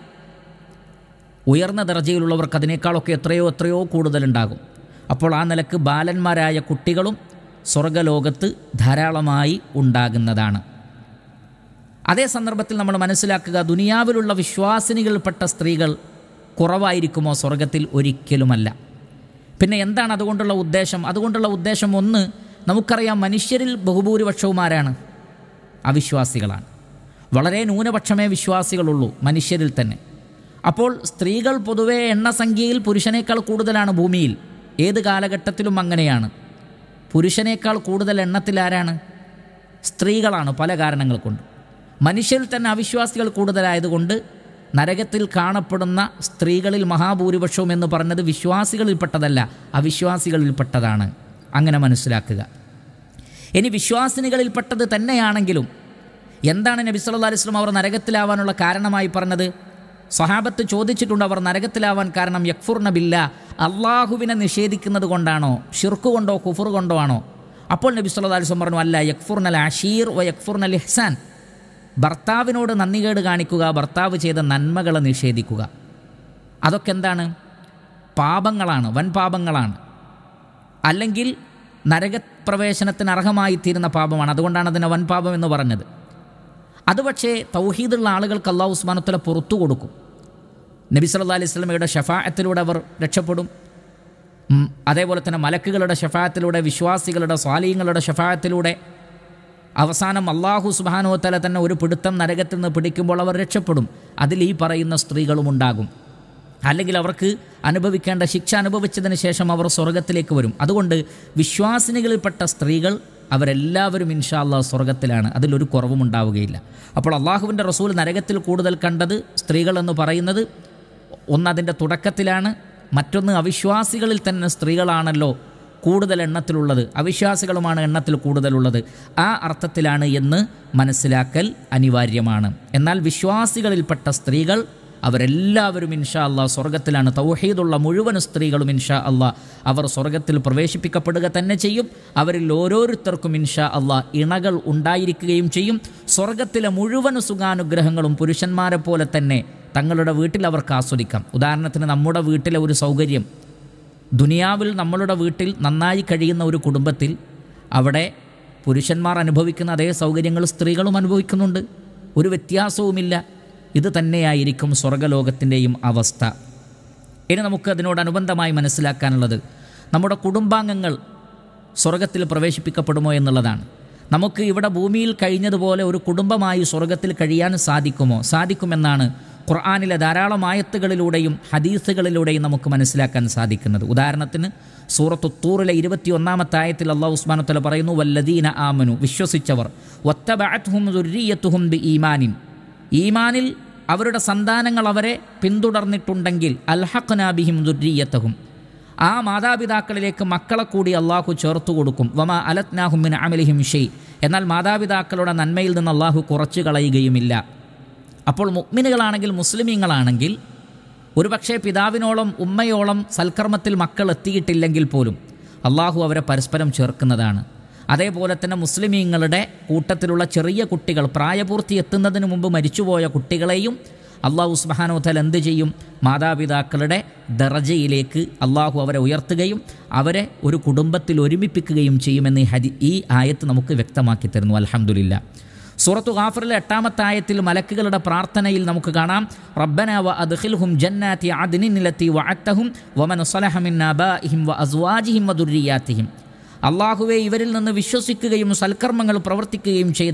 ഉയർന്ന ദർജയിലുള്ളവർക്ക് അതിനേക്കാളൊക്കെ എത്രയോ കൂടുതലുണ്ടാകും. അപ്പോൾ ആ നിലക്ക് ബാലന്മാരായ കുട്ടികളും സ്വർഗലോകത്ത് ധാരാളമായി ഉണ്ടാകുന്നതാണ്. അതേ സന്ദർഭത്തിൽ നമ്മൾ മനസ്സിലാക്കുക, ദുനിയാവിലുള്ള വിശ്വാസിനികൾപ്പെട്ട സ്ത്രീകൾ കുറവായിരിക്കുമോ സ്വർഗത്തിൽ? ഒരിക്കലുമല്ല. പിന്നെ എന്താണ് അതുകൊണ്ടുള്ള ഉദ്ദേശം? അതുകൊണ്ടുള്ള ഉദ്ദേശം ഒന്ന്, നമുക്കറിയാം മനുഷ്യരിൽ ബഹുഭൂരിപക്ഷവും ആരാണ്? അവിശ്വാസികളാണ്. വളരെ ന്യൂനപക്ഷമേ വിശ്വാസികളുള്ളൂ മനുഷ്യരിൽ തന്നെ. അപ്പോൾ സ്ത്രീകൾ പൊതുവേ എണ്ണസംഖ്യയിൽ പുരുഷനേക്കാൾ കൂടുതലാണ് ഭൂമിയിൽ. ഏത് കാലഘട്ടത്തിലും അങ്ങനെയാണ്. പുരുഷനേക്കാൾ കൂടുതൽ എണ്ണത്തിൽ ആരാണ്? സ്ത്രീകളാണ്. പല കാരണങ്ങൾ കൊണ്ട് മനുഷ്യരിൽ തന്നെ അവിശ്വാസികൾ കൂടുതലായതുകൊണ്ട് നരകത്തിൽ കാണപ്പെടുന്ന സ്ത്രീകളിൽ മഹാഭൂരിപക്ഷവും എന്ന് പറഞ്ഞത് വിശ്വാസികളിൽപ്പെട്ടതല്ല, അവിശ്വാസികളിൽപ്പെട്ടതാണ്. അങ്ങനെ മനസ്സിലാക്കുക. ഇനി വിശ്വാസിനികളിൽപ്പെട്ടത് തന്നെയാണെങ്കിലും എന്താണ് നബി സല്ലല്ലാഹു അലൈഹി വസല്ലം അവർ നരകത്തിലാവാനുള്ള കാരണമായി പറഞ്ഞത്? സ്വഹാബത്ത് ചോദിച്ചിട്ടുണ്ട്, അവർ നരകത്തിലാവാൻ കാരണം യക്ഫുർന ബില്ലാ, അള്ളാഹുവിനെ നിഷേധിക്കുന്നത് കൊണ്ടാണോ, ഷിർക്ക് കൊണ്ടോ കുഫർ കൊണ്ടോ ആണോ? അപ്പോൾ നബി സല്ലല്ലാഹു അലൈഹി വസല്ലം പറഞ്ഞു, അല്ല, യക്ഫുർനൽ അഷീർ വ യക്ഫുർനൽ ഇഹ്സാൻ, ഭർത്താവിനോട് നന്ദികേട് കാണിക്കുക, ഭർത്താവ് ചെയ്ത നന്മകളെ നിഷേധിക്കുക. അതൊക്കെ എന്താണ്? പാപങ്ങളാണ്, വൻ പാപങ്ങളാണ്. അല്ലെങ്കിൽ നരകപ്രവേശനത്തിന് അർഹമായി തീരുന്ന പാപമാണ്. അതുകൊണ്ടാണ് അതിനെ വൻ പാപം എന്ന് പറഞ്ഞത്. അത് പക്ഷേ തൗഹീദുള്ള ആളുകൾക്ക് അല്ലാഹു സുബ്ഹാനഹു വ തആല പുറത്തു കൊടുക്കും. നബി സല്ലല്ലാഹു അലൈഹി വസല്ലമയുടെ ശഫാഅത്തിലൂടെ അവർ രക്ഷപ്പെടും. അതേപോലെ തന്നെ മലക്കുകളുടെ ശഫാഅത്തിലൂടെ, വിശ്വാസികളുടെ സ്വാലിഹീങ്ങളുടെ ശഫാഅത്തിലൂടെ അവസാനം അല്ലാഹു സുബ്ഹാനഹു വ തആല തന്നെ ഒരു പിടുത്തം നരകത്തിൽ നിന്ന് പിടിക്കുമ്പോൾ അവർ രക്ഷപ്പെടും. അതിൽ ഈ പറയുന്ന സ്ത്രീകളും ഉണ്ടാകും. അല്ലെങ്കിൽ അവർക്ക് അനുഭവിക്കേണ്ട ശിക്ഷ അനുഭവിച്ചതിന് ശേഷം അവർ സ്വർഗത്തിലേക്ക് വരും. അതുകൊണ്ട് വിശ്വാസിനികളിൽപ്പെട്ട സ്ത്രീകൾ അവരെല്ലാവരും ഇൻഷാ അല്ലാഹ് സ്വർഗത്തിലാണ്, അതിലൊരു കുറവും ഉണ്ടാവുകയില്ല. അപ്പോൾ അള്ളാഹുവിൻ്റെ റസൂൽ നരകത്തിൽ കൂടുതൽ കണ്ടത് സ്ത്രീകൾ എന്ന് പറയുന്നത് ഒന്നതിൻ്റെ തുടക്കത്തിലാണ്, മറ്റൊന്ന് അവിശ്വാസികളിൽ തന്നെ സ്ത്രീകളാണല്ലോ കൂടുതൽ എണ്ണത്തിലുള്ളത്, അവിശ്വാസികളുമാണ് എണ്ണത്തിൽ കൂടുതലുള്ളത്, ആ അർത്ഥത്തിലാണ് എന്ന് മനസ്സിലാക്കൽ അനിവാര്യമാണ്. എന്നാൽ വിശ്വാസികളിൽപ്പെട്ട സ്ത്രീകൾ അവരെല്ലാവരും ഇൻഷാ അല്ലാഹ് സ്വർഗത്തിലാണ്. തൗഹീദുള്ള മുഴുവൻ സ്ത്രീകളും ഇൻഷാ അല്ലാഹ് അവർ സ്വർഗത്തിൽ പ്രവേശിപ്പിക്കപ്പെടുക തന്നെ ചെയ്യും. അവരിൽ ഓരോരുത്തർക്കും ഇൻഷാ അല്ലാഹ് ഇണകൾ ഉണ്ടായിരിക്കുകയും ചെയ്യും. സ്വർഗത്തിലെ മുഴുവൻ സുഖാനുഗ്രഹങ്ങളും പുരുഷന്മാരെ പോലെ തന്നെ തങ്ങളുടെ വീട്ടിൽ അവർക്ക് ആസ്വദിക്കാം. ഉദാഹരണത്തിന് നമ്മുടെ വീട്ടിലെ ഒരു സൗകര്യം, ദുനിയാവിൽ നമ്മളുടെ വീട്ടിൽ നന്നായി കഴിയുന്ന ഒരു കുടുംബത്തിൽ അവിടെ പുരുഷന്മാർ അനുഭവിക്കുന്ന അതേ സൗകര്യങ്ങൾ സ്ത്രീകളും അനുഭവിക്കുന്നുണ്ട്, ഒരു വ്യത്യാസവുമില്ല. ഇത് തന്നെയായിരിക്കും സ്വർഗലോകത്തിൻ്റെയും അവസ്ഥ. ഇനി നമുക്ക് അതിനോടനുബന്ധമായി മനസ്സിലാക്കാനുള്ളത് നമ്മുടെ കുടുംബാംഗങ്ങൾ സ്വർഗത്തിൽ പ്രവേശിപ്പിക്കപ്പെടുമോ എന്നുള്ളതാണ്. നമുക്ക് ഇവിടെ ഭൂമിയിൽ കഴിഞ്ഞതുപോലെ ഒരു കുടുംബമായി സ്വർഗത്തിൽ കഴിയാൻ സാധിക്കുമോ? സാധിക്കുമെന്നാണ് ഖുർആനിലെ ധാരാളം ആയത്തുകളിലൂടെയും ഹദീസുകളിലൂടെയും നമുക്ക് മനസ്സിലാക്കാൻ സാധിക്കുന്നത്. ഉദാഹരണത്തിന് സൂറത്തു തൂറിലെ 21-ാമത്തെ ആയത്തിൽ അല്ലാഹു സുബ്ഹാനഹു വ തആല പറയുന്നു, വല്ലദീന ആമനു, വിശ്വസിച്ചവർ, വത്തബഅത്ഹും ദുർരിയ്യത്തുഹും ബിഈമാനിൻ, ഈമാനിൽ അവരുടെ സന്താനങ്ങൾ അവരെ പിന്തുടർന്നിട്ടുണ്ടെങ്കിൽ, അൽഹഖ്നാ ബിഹിം ദുർരിയ്യത്തഹും, ആ മാതാപിതാക്കളിലേക്ക് മക്കളെ കൂടി അള്ളാഹു ചേർത്തു കൊടുക്കും. വമാ അലത്നാഹും മിൻ അമലിഹിം ഷൈ, എന്നാൽ മാതാപിതാക്കളുടെ നന്മയിൽ നിന്ന് അള്ളാഹു കുറച്ചു കളയുകയുമില്ല. അപ്പോൾ മുഅ്മിനുകളാണെങ്കിൽ, മുസ്ലിമീങ്ങളാണെങ്കിൽ, ഒരുപക്ഷെ പിതാവിനോളം ഉമ്മയോളം സൽക്കർമ്മത്തിൽ മക്കൾ എത്തിയിട്ടില്ലെങ്കിൽ പോലും അള്ളാഹു അവരെ പരസ്പരം ചേർക്കുന്നതാണ്. അതേപോലെ തന്നെ മുസ്ലിമീങ്ങളുടെ കൂട്ടത്തിലുള്ള ചെറിയ കുട്ടികൾ, പ്രായപൂർത്തി എത്തുന്നതിന് മുമ്പ് മരിച്ചുപോയ കുട്ടികളെയും അള്ളാഹു സുബ്ഹാനഹു വ തആല എന്ത് ചെയ്യും? മാതാപിതാക്കളുടെ ദറജയിലേക്ക് അള്ളാഹു അവരെ ഉയർത്തുകയും അവരെ ഒരു കുടുംബത്തിൽ ഒരുമിപ്പിക്കുകയും ചെയ്യുമെന്ന് ഈ ആയത്ത് നമുക്ക് വ്യക്തമാക്കി തരുന്നു. അൽഹംദുലില്ലാ. സൂറത്തു ഗാഫിറിലെ 8-ാമത്തെ ആയത്തിൽ മലക്കുകളുടെ പ്രാർത്ഥനയിൽ നമുക്ക് കാണാം, റബ്ബനാ വ അദ്ഖിൽഹും ജന്നാതി അദ്നിൻ ലത്തി വഅദ്തഹും വമൻ സ്വലഹ മിൻ ആബാഇഹിം വ അസ്വാജിഹിം വ ദുർരിയാതിഹിം, അള്ളാഹുവേ ഇവരിൽ നിന്ന് വിശ്വസിക്കുകയും സൽക്കർമ്മങ്ങൾ പ്രവർത്തിക്കുകയും ചെയ്ത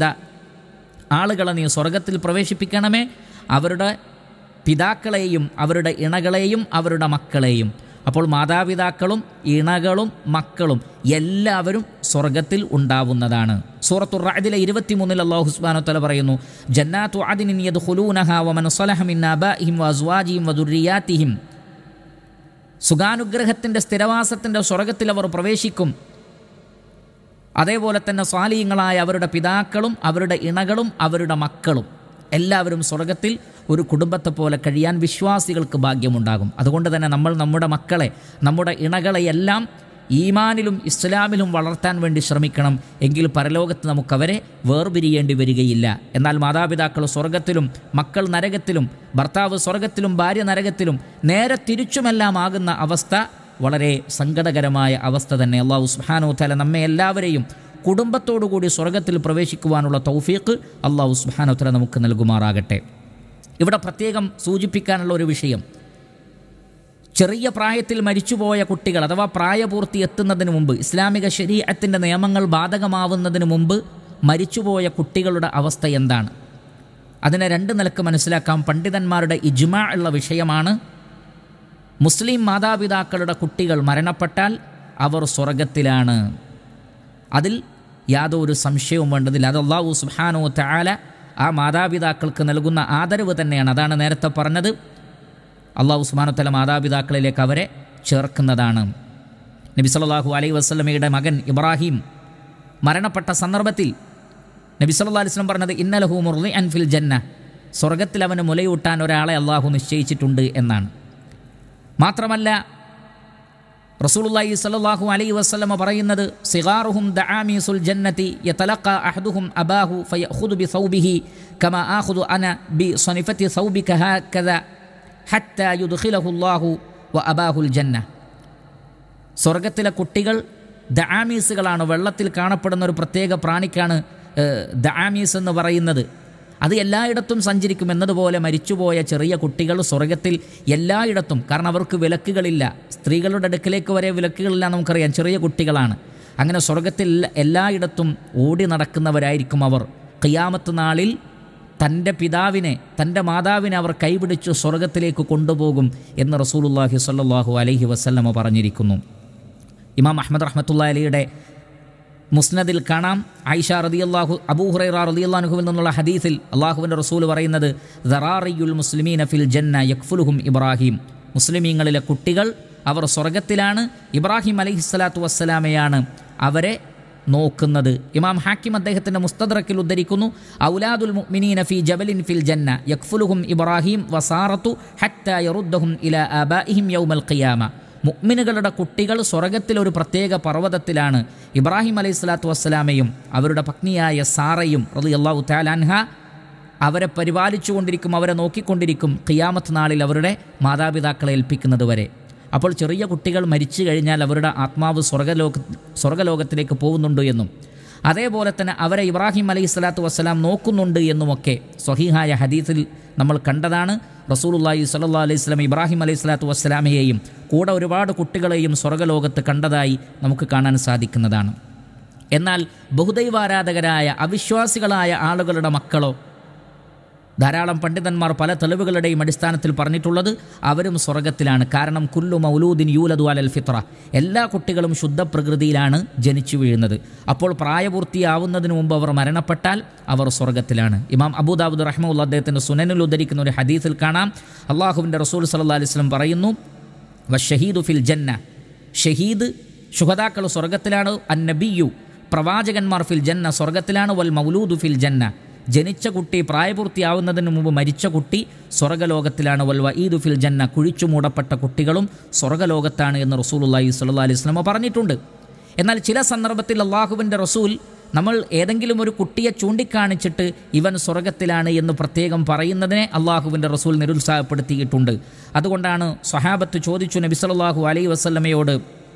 ആളുകളെ നീ സ്വർഗത്തിൽ പ്രവേശിപ്പിക്കണമേ, അവരുടെ പിതാക്കളെയും അവരുടെ ഇണകളെയും അവരുടെ മക്കളെയും. അപ്പോൾ മാതാപിതാക്കളും ഇണകളും മക്കളും എല്ലാവരും സ്വർഗത്തിൽ ഉണ്ടാവുന്നതാണ്. സൂറത്തുർ റഅദിലെ 23-ൽ അല്ലാഹു സുബ്ഹാനഹു വ തആല പറയുന്നു, ജന്നാത്തു അദ്നിൻ യദ്ഖുലൂനഹാ വമൻ സ്വലഹ മിൻ ആബാഇഹിം വഅസ്വാജിഹിം വദുർരിയാതിഹിം, സുഖാനുഗ്രഹത്തിൻ്റെ സ്ഥിരവാസത്തിൻ്റെ സ്വർഗത്തിൽ അവർ പ്രവേശിക്കും. അതേപോലെ തന്നെ സ്വാലിഹീങ്ങളായ അവരുടെ പിതാക്കളും അവരുടെ ഇണകളും അവരുടെ മക്കളും എല്ലാവരും സ്വർഗത്തിൽ ഒരു കുടുംബത്തെ പോലെ കഴിയാൻ വിശ്വാസികൾക്ക് ഭാഗ്യമുണ്ടാകും. അതുകൊണ്ട് തന്നെ നമ്മൾ നമ്മുടെ മക്കളെ, നമ്മുടെ ഇണകളെയെല്ലാം ഈമാനിലും ഇസ്ലാമിലും വളർത്താൻ വേണ്ടി ശ്രമിക്കണം. എങ്കിൽ പരലോകത്ത് നമുക്കവരെ വേർപിരിയേണ്ടി വരികയില്ല. എന്നാൽ മാതാപിതാക്കൾ സ്വർഗത്തിലും മക്കൾ നരകത്തിലും, ഭർത്താവ് സ്വർഗത്തിലും ഭാര്യ നരകത്തിലും, നേരെ തിരിച്ചുമെല്ലാം ആകുന്ന അവസ്ഥ വളരെ സങ്കടകരമായ അവസ്ഥ തന്നെ. അല്ലാഹു സുബ്ഹാനഹു വ തആല നമ്മെ എല്ലാവരെയും കുടുംബത്തോടുകൂടി സ്വർഗത്തിൽ പ്രവേശിക്കുവാനുള്ള തൗഫീഖ് അല്ലാഹു സുബ്ഹാനഹു വ തആല നമുക്ക് നൽകുമാറാകട്ടെ. ഇവിടെ പ്രത്യേകം സൂചിപ്പിക്കാനുള്ള ഒരു വിഷയം, ചെറിയ പ്രായത്തിൽ മരിച്ചുപോയ കുട്ടികൾ അഥവാ പ്രായപൂർത്തി എത്തുന്നതിന് മുമ്പ്, ഇസ്ലാമിക ശരീഅത്തിൻ്റെ നിയമങ്ങൾ ബാധകമാവുന്നതിന് മുമ്പ് മരിച്ചുപോയ കുട്ടികളുടെ അവസ്ഥ എന്താണ്? അതിനെ രണ്ട് നിലക്ക് മനസ്സിലാക്കാം. പണ്ഡിതന്മാരുടെ ഇജ്മാ ഉള്ള വിഷയമാണ്, മുസ്ലിം മാതാപിതാക്കളുടെ കുട്ടികൾ മരണപ്പെട്ടാൽ അവർ സ്വർഗത്തിലാണ്. അതിൽ യാതൊരു സംശയവും വേണ്ടതില്ല. അത് അല്ലാഹു സുബ്ഹാനഹു വ തആല ആ മാതാപിതാക്കൾക്ക് നൽകുന്ന ആദരവ് തന്നെയാണ്. അതാണ് നേരത്തെ പറഞ്ഞത്, അല്ലാഹു സുബ്ഹാനഹു വ തആല മാതാപിതാക്കളിലേക്ക് അവരെ ചേർക്കുന്നതാണ്. നബി സല്ലല്ലാഹു അലൈഹി വസല്ലമയുടെ മകൻ ഇബ്രാഹിം മരണപ്പെട്ട സന്ദർഭത്തിൽ നബി സല്ലല്ലാഹു അലൈഹി വസല്ലം പറഞ്ഞത്, ഇന്നലഹു മുർളിഅൻ ഫിൽ ജന്ന, സ്വർഗത്തിൽ അവന് മുലയൂട്ടാൻ ഒരാളെ അല്ലാഹു നിശ്ചയിച്ചിട്ടുണ്ട് എന്നാണ്. മാത്രമല്ല റസൂലുള്ളാഹി സ്വല്ലല്ലാഹു അലൈഹി വസല്ലമ പറയുന്നത്, സിഗാറുഹും ദആമീസുൽ ജന്നതി യതലഖ അഹദുഹും അബാഹു ഫയഖുദു ബിസൗബിഹി കമാ ആഖുദു അന ബിസനിഫതി സൗബിക ഹകദ ഹത്താ യുദ്ഖിലഹു അല്ലാഹു വ അബാഹുൽ ജന്ന. സ്വർഗത്തിലെ കുട്ടികൾ ദആമീസുകളാണ്. വെള്ളത്തിൽ കാണപ്പെടുന്ന ഒരു പ്രത്യേക പ്രാണിക്കാണ് ദആമീസ് എന്ന് പറയുന്നത്. അത് എല്ലായിടത്തും സഞ്ചരിക്കും എന്നതുപോലെ മരിച്ചുപോയ ചെറിയ കുട്ടികൾ സ്വർഗത്തിൽ എല്ലായിടത്തും, കാരണം അവർക്ക് വിലക്കുകളില്ല, സ്ത്രീകളുടെ അടുക്കിലേക്ക് വരെ വിലക്കുകളില്ല, നമുക്കറിയാം, ചെറിയ കുട്ടികളാണ്. അങ്ങനെ സ്വർഗത്തിൽ എല്ലായിടത്തും ഓടി നടക്കുന്നവരായിരിക്കും അവർ. ഖിയാമത്ത് നാളിൽ തൻ്റെ പിതാവിനെ, തൻ്റെ മാതാവിനെ അവർ കൈപിടിച്ച് സ്വർഗത്തിലേക്ക് കൊണ്ടുപോകും എന്ന് റസൂലുള്ളാഹി സ്വല്ലല്ലാഹു അലൈഹി വസല്ലമ പറഞ്ഞിരിക്കുന്നു. ഇമാം അഹ്മദ് റഹ്മത്തുള്ളാഹി അലൈഹിയുടെ മുസ്നദിൽ കാണാം, ആയിഷ റളിയല്ലാഹു അബൂ ഹുറൈറ റളിയല്ലാഹു അൻഹുവിൽ നിന്നുള്ള ഹദീസിൽ അള്ളാഹുവിൻ്റെ റസൂൽ പറയുന്നത്, ദറാറിയുൽ മുസ്ലിമീന ഫിൽ ജന്ന യക്ഫുലുഹും ഇബ്രാഹിം. മുസ്ലിമീങ്ങളിലെ കുട്ടികൾ അവർ സ്വർഗത്തിലാണ്, ഇബ്രാഹിം അലൈഹിസ്സലാത്തു വസ്സലാമയാണ് അവരെ നോക്കുന്നത്. ഇമാം ഹാക്കിം അദ്ദേഹത്തിൻ്റെ മുസ്തദ്റക്കിൽ ഉദ്ധരിക്കുന്നു, ഔലാദുൽ മുഅ്മിനീന ഫീ ജബലിൻ ഫിൽ ജന്ന യക്ഫുലുഹും ഇബ്രാഹിം വസാറത്തു ഹത്താ യറുദ്ദഹും ഇലാ ആബാഇഹിം യൗമൽ ഖിയാമ. മുഅ്മിനുകളുടെ കുട്ടികൾ സ്വർഗത്തിലൊരു പ്രത്യേക പർവ്വതത്തിലാണ്. ഇബ്രാഹിം അലൈഹിസ്സലാത്തു വസ്സലാമയും അവരുടെ പത്നിയായ സാറയും റളിയല്ലാഹു തആല അൻഹ അവരെ പരിപാലിച്ചു കൊണ്ടിരിക്കും, അവരെ നോക്കിക്കൊണ്ടിരിക്കും ഖിയാമത്ത് നാളിൽ അവരുടെ മാതാപിതാക്കളെ ഏൽപ്പിക്കുന്നത് വരെ. അപ്പോൾ ചെറിയ കുട്ടികൾ മരിച്ചു കഴിഞ്ഞാൽ അവരുടെ ആത്മാവ് സ്വർഗലോകത്തിലേക്ക് പോകുന്നുണ്ട് എന്നും അതേപോലെ തന്നെ അവരെ ഇബ്രാഹിം അലൈഹിസ്സലാത്തു വസ്സലാം നോക്കുന്നുണ്ട് എന്നുമൊക്കെ സ്വഹീഹായ ഹദീസിൽ നമ്മൾ കണ്ടതാണ്. റസൂലുള്ളാഹി സ്വല്ലല്ലാഹു അലൈഹി വസല്ലം ഇബ്രാഹിം അലൈഹിസ്സലാത്തു വസ്സലാമയെയും കൂടെ ഒരുപാട് കുട്ടികളെയും സ്വർഗലോകത്ത് കണ്ടതായി നമുക്ക് കാണാൻ സാധിക്കുന്നതാണ്. എന്നാൽ ബഹുദൈവാരാധകരായ അവിശ്വാസികളായ ആളുകളുടെ മക്കളോ, ധാരാളം പണ്ഡിതന്മാർ പല തെളിവുകളുടെയും അടിസ്ഥാനത്തിൽ പറഞ്ഞിട്ടുള്ളത് അവരും സ്വർഗത്തിലാണ്. കാരണം കുല്ലു മൗലൂദിൻ യൂലദു അലൽ ഫിത്ര, എല്ലാ കുട്ടികളും ശുദ്ധ പ്രകൃതിയിലാണ് ജനിച്ചു വീഴുന്നത്. അപ്പോൾ പ്രായപൂർത്തിയാവുന്നതിന് മുമ്പ് അവർ മരണപ്പെട്ടാൽ അവർ സ്വർഗത്തിലാണ്. ഇമാം അബൂദാവൂദ് റഹ്മത്തുള്ളാഹി അദ്ദേഹത്തിൻ്റെ സുനനിൽ ഉദ്ധരിക്കുന്ന ഒരു ഹദീസിൽ കാണാം, അള്ളാഹുവിൻ്റെ റസൂൽ സല്ലല്ലാഹു അലൈഹി വസല്ലം പറയുന്നു, വശഹീദു ഫിൽ ജന്ന, ഷഹീദ് ശുഹദാക്കൾ സ്വർഗത്തിലാണ്, അന്നബിയു പ്രവാചകന്മാർ ഫിൽ ജന്ന സ്വർഗത്തിലാണ്, വൽ മൗലൂദു ഫിൽ ജന്ന ജനിച്ച കുട്ടി പ്രായപൂർത്തിയാവുന്നതിന് മുമ്പ് മരിച്ച കുട്ടി സ്വർഗലോകത്തിലാണ്, വൽ വഈദു ഫിൽ ജന്ന കുഴിച്ചു മൂടപ്പെട്ട കുട്ടികളും സ്വർഗലോകത്താണ് എന്ന് റസൂലുള്ളാഹി സ്വല്ലല്ലാഹു അലൈഹി വസല്ലം പറഞ്ഞിട്ടുണ്ട്. എന്നാൽ ചില സന്ദർഭത്തിൽ അള്ളാഹുവിൻ്റെ റസൂൽ നമ്മൾ ഏതെങ്കിലും ഒരു കുട്ടിയെ ചൂണ്ടിക്കാണിച്ചിട്ട് ഇവൻ സ്വർഗത്തിലാണ് എന്ന് പ്രത്യേകം പറയുന്നതിനെ അള്ളാഹുവിൻ്റെ റസൂൽ നിരുത്സാഹപ്പെടുത്തിയിട്ടുണ്ട്. അതുകൊണ്ടാണ് സ്വഹാബത്ത് ചോദിച്ചു നബി സല്ലല്ലാഹു അലൈഹി വസല്ലമയോട്,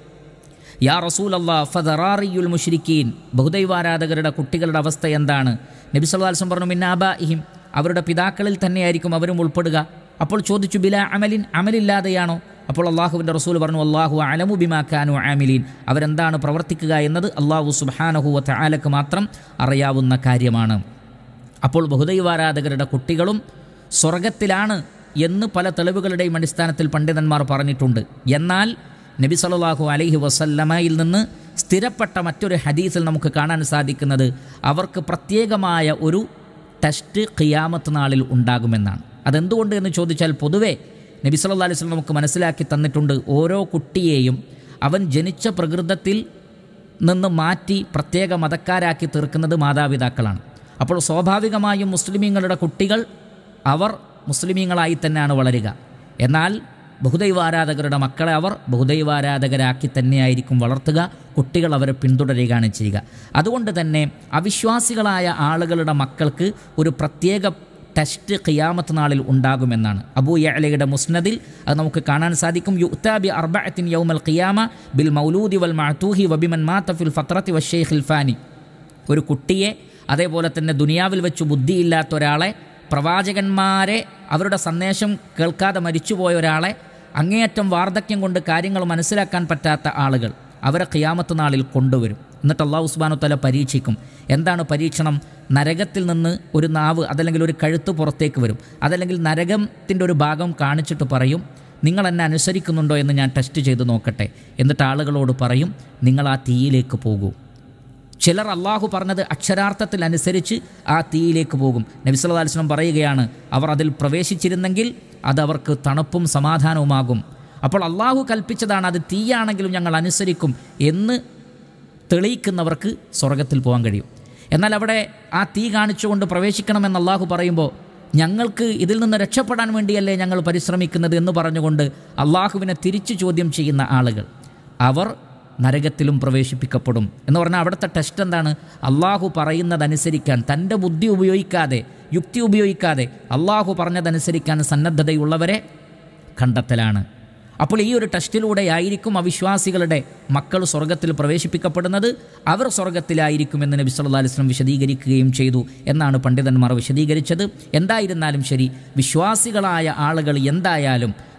യാ റസൂലല്ലാഹ് ഫദറാറിയുൽ മുശ്രിക്കീൻ, ബഹുദൈവാരാധകരുടെ കുട്ടികളുടെ അവസ്ഥ എന്താണ്? നബി സല്ലല്ലാഹു അലൈഹി വസല്ലം പറഞ്ഞു, മിൻ ആബാഇഹിം, അവരുടെ പിതാക്കളിൽ തന്നെയായിരിക്കും അവരും ഉൾപ്പെടുക. അപ്പോൾ ചോദിച്ചു, ബിലാ അമലിൻ, അമലില്ലാതെയാണോ? അപ്പോൾ അള്ളാഹുവിൻ്റെ റസൂൽ പറഞ്ഞു, അല്ലാഹു അലമു ബിമാ കാനു ആമിലീൻ, അവരെന്താണ് പ്രവർത്തിക്കുക എന്നത് അല്ലാഹു സുബ്ഹാനഹു വ തആലക്ക് മാത്രം അറിയാവുന്ന കാര്യമാണ്. അപ്പോൾ ബഹുദൈവാരാധകരുടെ കുട്ടികളും സ്വർഗത്തിലാണ് എന്ന് പല തെളിവുകളുടെയും അടിസ്ഥാനത്തിൽ പണ്ഡിതന്മാർ പറഞ്ഞിട്ടുണ്ട്. എന്നാൽ നബി സല്ലല്ലാഹു അലൈഹി വസല്ലമയിൽ നിന്ന് സ്ഥിരപ്പെട്ട മറ്റൊരു ഹദീസിൽ നമുക്ക് കാണാൻ സാധിക്കുന്നത് അവർക്ക് പ്രത്യേകമായ ഒരു ടെസ്റ്റ് ഖിയാമത്ത് നാളിൽ ഉണ്ടാകുമെന്നാണ്. അതെന്തുകൊണ്ട് എന്ന് ചോദിച്ചാൽ, പൊതുവേ നബി സല്ലല്ലാഹു അലൈഹി വസല്ലം നമുക്ക് മനസ്സിലാക്കി തന്നിട്ടുണ്ട്, ഓരോ കുട്ടിയെയും അവൻ ജനിച്ച പ്രകൃതത്തിൽ നിന്ന് മാറ്റി പ്രത്യേക മതക്കാരാക്കി തീർക്കുന്നത് മാതാപിതാക്കളാണ്. അപ്പോൾ സ്വാഭാവികമായും മുസ്ലിമീങ്ങളുടെ കുട്ടികൾ അവർ മുസ്ലിമീങ്ങളായി തന്നെയാണ് വളരുക. എന്നാൽ ബഹുദൈവാരാധകരുടെ മക്കളെ അവർ ബഹുദൈവാരാധകരാക്കി തന്നെയായിരിക്കും വളർത്തുക, കുട്ടികൾ അവരെ പിന്തുടരുകയാണ് ചെയ്യുക. അതുകൊണ്ട് തന്നെ അവിശ്വാസികളായ ആളുകളുടെ മക്കൾക്ക് ഒരു പ്രത്യേക ടെസ്റ്റ് ഖിയാമത്ത് നാളിൽ ഉണ്ടാകുമെന്നാണ്. അബൂ യഅലയുടെ മുസ്നദിൽ അത് നമുക്ക് കാണാൻ സാധിക്കും, യുഅ്താ ബി അർബഅത്തിൻ യൗമൽ ഖിയാമ ബിൽ മൗലൂദി വൽ മഅതൂഹി വബിമൻ മാത ഫിൽ ഫത്രത്തി വശൈഖിൽ ഫാനി. ഒരു കുട്ടിയെ, അതേപോലെ തന്നെ ദുനിയാവിൽ വെച്ച് ബുദ്ധിയില്ലാത്ത ഒരാളെ, പ്രവാചകന്മാരെ അവരുടെ സന്ദേശം കേൾക്കാതെ മരിച്ചുപോയ ഒരാളെ, അങ്ങേയറ്റം വാർദ്ധക്യം കൊണ്ട് കാര്യങ്ങൾ മനസ്സിലാക്കാൻ പറ്റാത്ത ആളുകൾ, അവരെ ഖിയാമത്ത് നാളിൽ കൊണ്ടുവരും. എന്നിട്ട് അല്ലാഹു സുബ്ഹാനഹു വ തആല പരീക്ഷിക്കും. എന്താണ് പരീക്ഷണം? നരകത്തിൽ നിന്ന് ഒരു നാവ്, അതല്ലെങ്കിൽ ഒരു കഴുത്ത് പുറത്തേക്ക് വരും. അതല്ലെങ്കിൽ നരകത്തിൻ്റെ ഒരു ഭാഗം കാണിച്ചിട്ട് പറയും, നിങ്ങൾ എന്നെ അനുസരിക്കുന്നുണ്ടോ എന്ന് ഞാൻ ടെസ്റ്റ് ചെയ്ത് നോക്കട്ടെ. എന്നിട്ട് ആളുകളോട് പറയും, നിങ്ങൾ ആ തീയിലേക്ക് പോകൂ. ചിലർ അള്ളാഹു പറഞ്ഞത് അക്ഷരാർത്ഥത്തിൽ അനുസരിച്ച് ആ തീയിലേക്ക് പോകും. നബി സല്ലല്ലാഹു അലൈഹി വസല്ലം പറയുകയാണ്, അവർ അതിൽ പ്രവേശിച്ചിരുന്നെങ്കിൽ അതവർക്ക് തണുപ്പും സമാധാനവുമാകും. അപ്പോൾ അള്ളാഹു കൽപ്പിച്ചതാണ്, അത് തീയാണെങ്കിലും ഞങ്ങൾ അനുസരിക്കും എന്ന് തെളിയിക്കുന്നവർക്ക് സ്വർഗത്തിൽ പോകാൻ കഴിയും. എന്നാൽ അവിടെ ആ തീ കാണിച്ചുകൊണ്ട് പ്രവേശിക്കണമെന്ന് അള്ളാഹു പറയുമ്പോൾ, ഞങ്ങൾക്ക് ഇതിൽ നിന്ന് രക്ഷപ്പെടാൻ വേണ്ടിയല്ലേ ഞങ്ങൾ പരിശ്രമിക്കുന്നത് എന്ന് പറഞ്ഞുകൊണ്ട് അള്ളാഹുവിനെ തിരിച്ചു ചോദ്യം ചെയ്യുന്ന ആളുകൾ, അവർ നരകത്തിലും പ്രവേശിപ്പിക്കപ്പെടും. എന്ന് പറഞ്ഞാൽ അവിടുത്തെ ടെസ്റ്റ് എന്താണ്? അള്ളാഹു പറയുന്നതനുസരിക്കാൻ, തൻ്റെ ബുദ്ധി ഉപയോഗിക്കാതെ, യുക്തി ഉപയോഗിക്കാതെ അള്ളാഹു പറഞ്ഞതനുസരിക്കാൻ സന്നദ്ധതയുള്ളവരെ കണ്ടെത്തലാണ്. അപ്പോൾ ഈ ഒരു ടെസ്റ്റിലൂടെയായിരിക്കും അവിശ്വാസികളുടെ മക്കൾ സ്വർഗത്തിൽ പ്രവേശിപ്പിക്കപ്പെടുന്നത്. അവർ സ്വർഗത്തിലായിരിക്കുമെന്ന് നബി സല്ലല്ലാഹു അലൈഹി വസല്ലം വിശദീകരിക്കുകയും ചെയ്തു എന്നാണ് പണ്ഡിതന്മാർ വിശദീകരിച്ചത്. എന്തായിരുന്നാലും ശരി, വിശ്വാസികളായ ആളുകൾ എന്തായാലും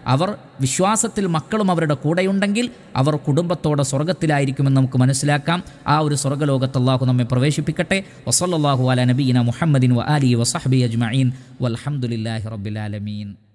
അവർ വിശ്വാസത്തിൽ മക്കളും അവരുടെ കൂടെയുണ്ടെങ്കിൽ അവർ കുടുംബത്തോടെ സ്വർഗ്ഗത്തിലായിരിക്കുമെന്ന് നമുക്ക് മനസ്സിലാക്കാം. ആ ഒരു സ്വർഗ്ഗലോകത്ത് അല്ലാഹു നമ്മെ പ്രവേശിപ്പിക്കട്ടെ. വസല്ലല്ലാഹു അലാ നബിയിന മുഹമ്മദിൻ വ ആലിഹി വസഹ്ബിഹി അജ്മഈൻ വൽഹംദുലില്ലാഹി റബ്ബിൽ ആലമീൻ.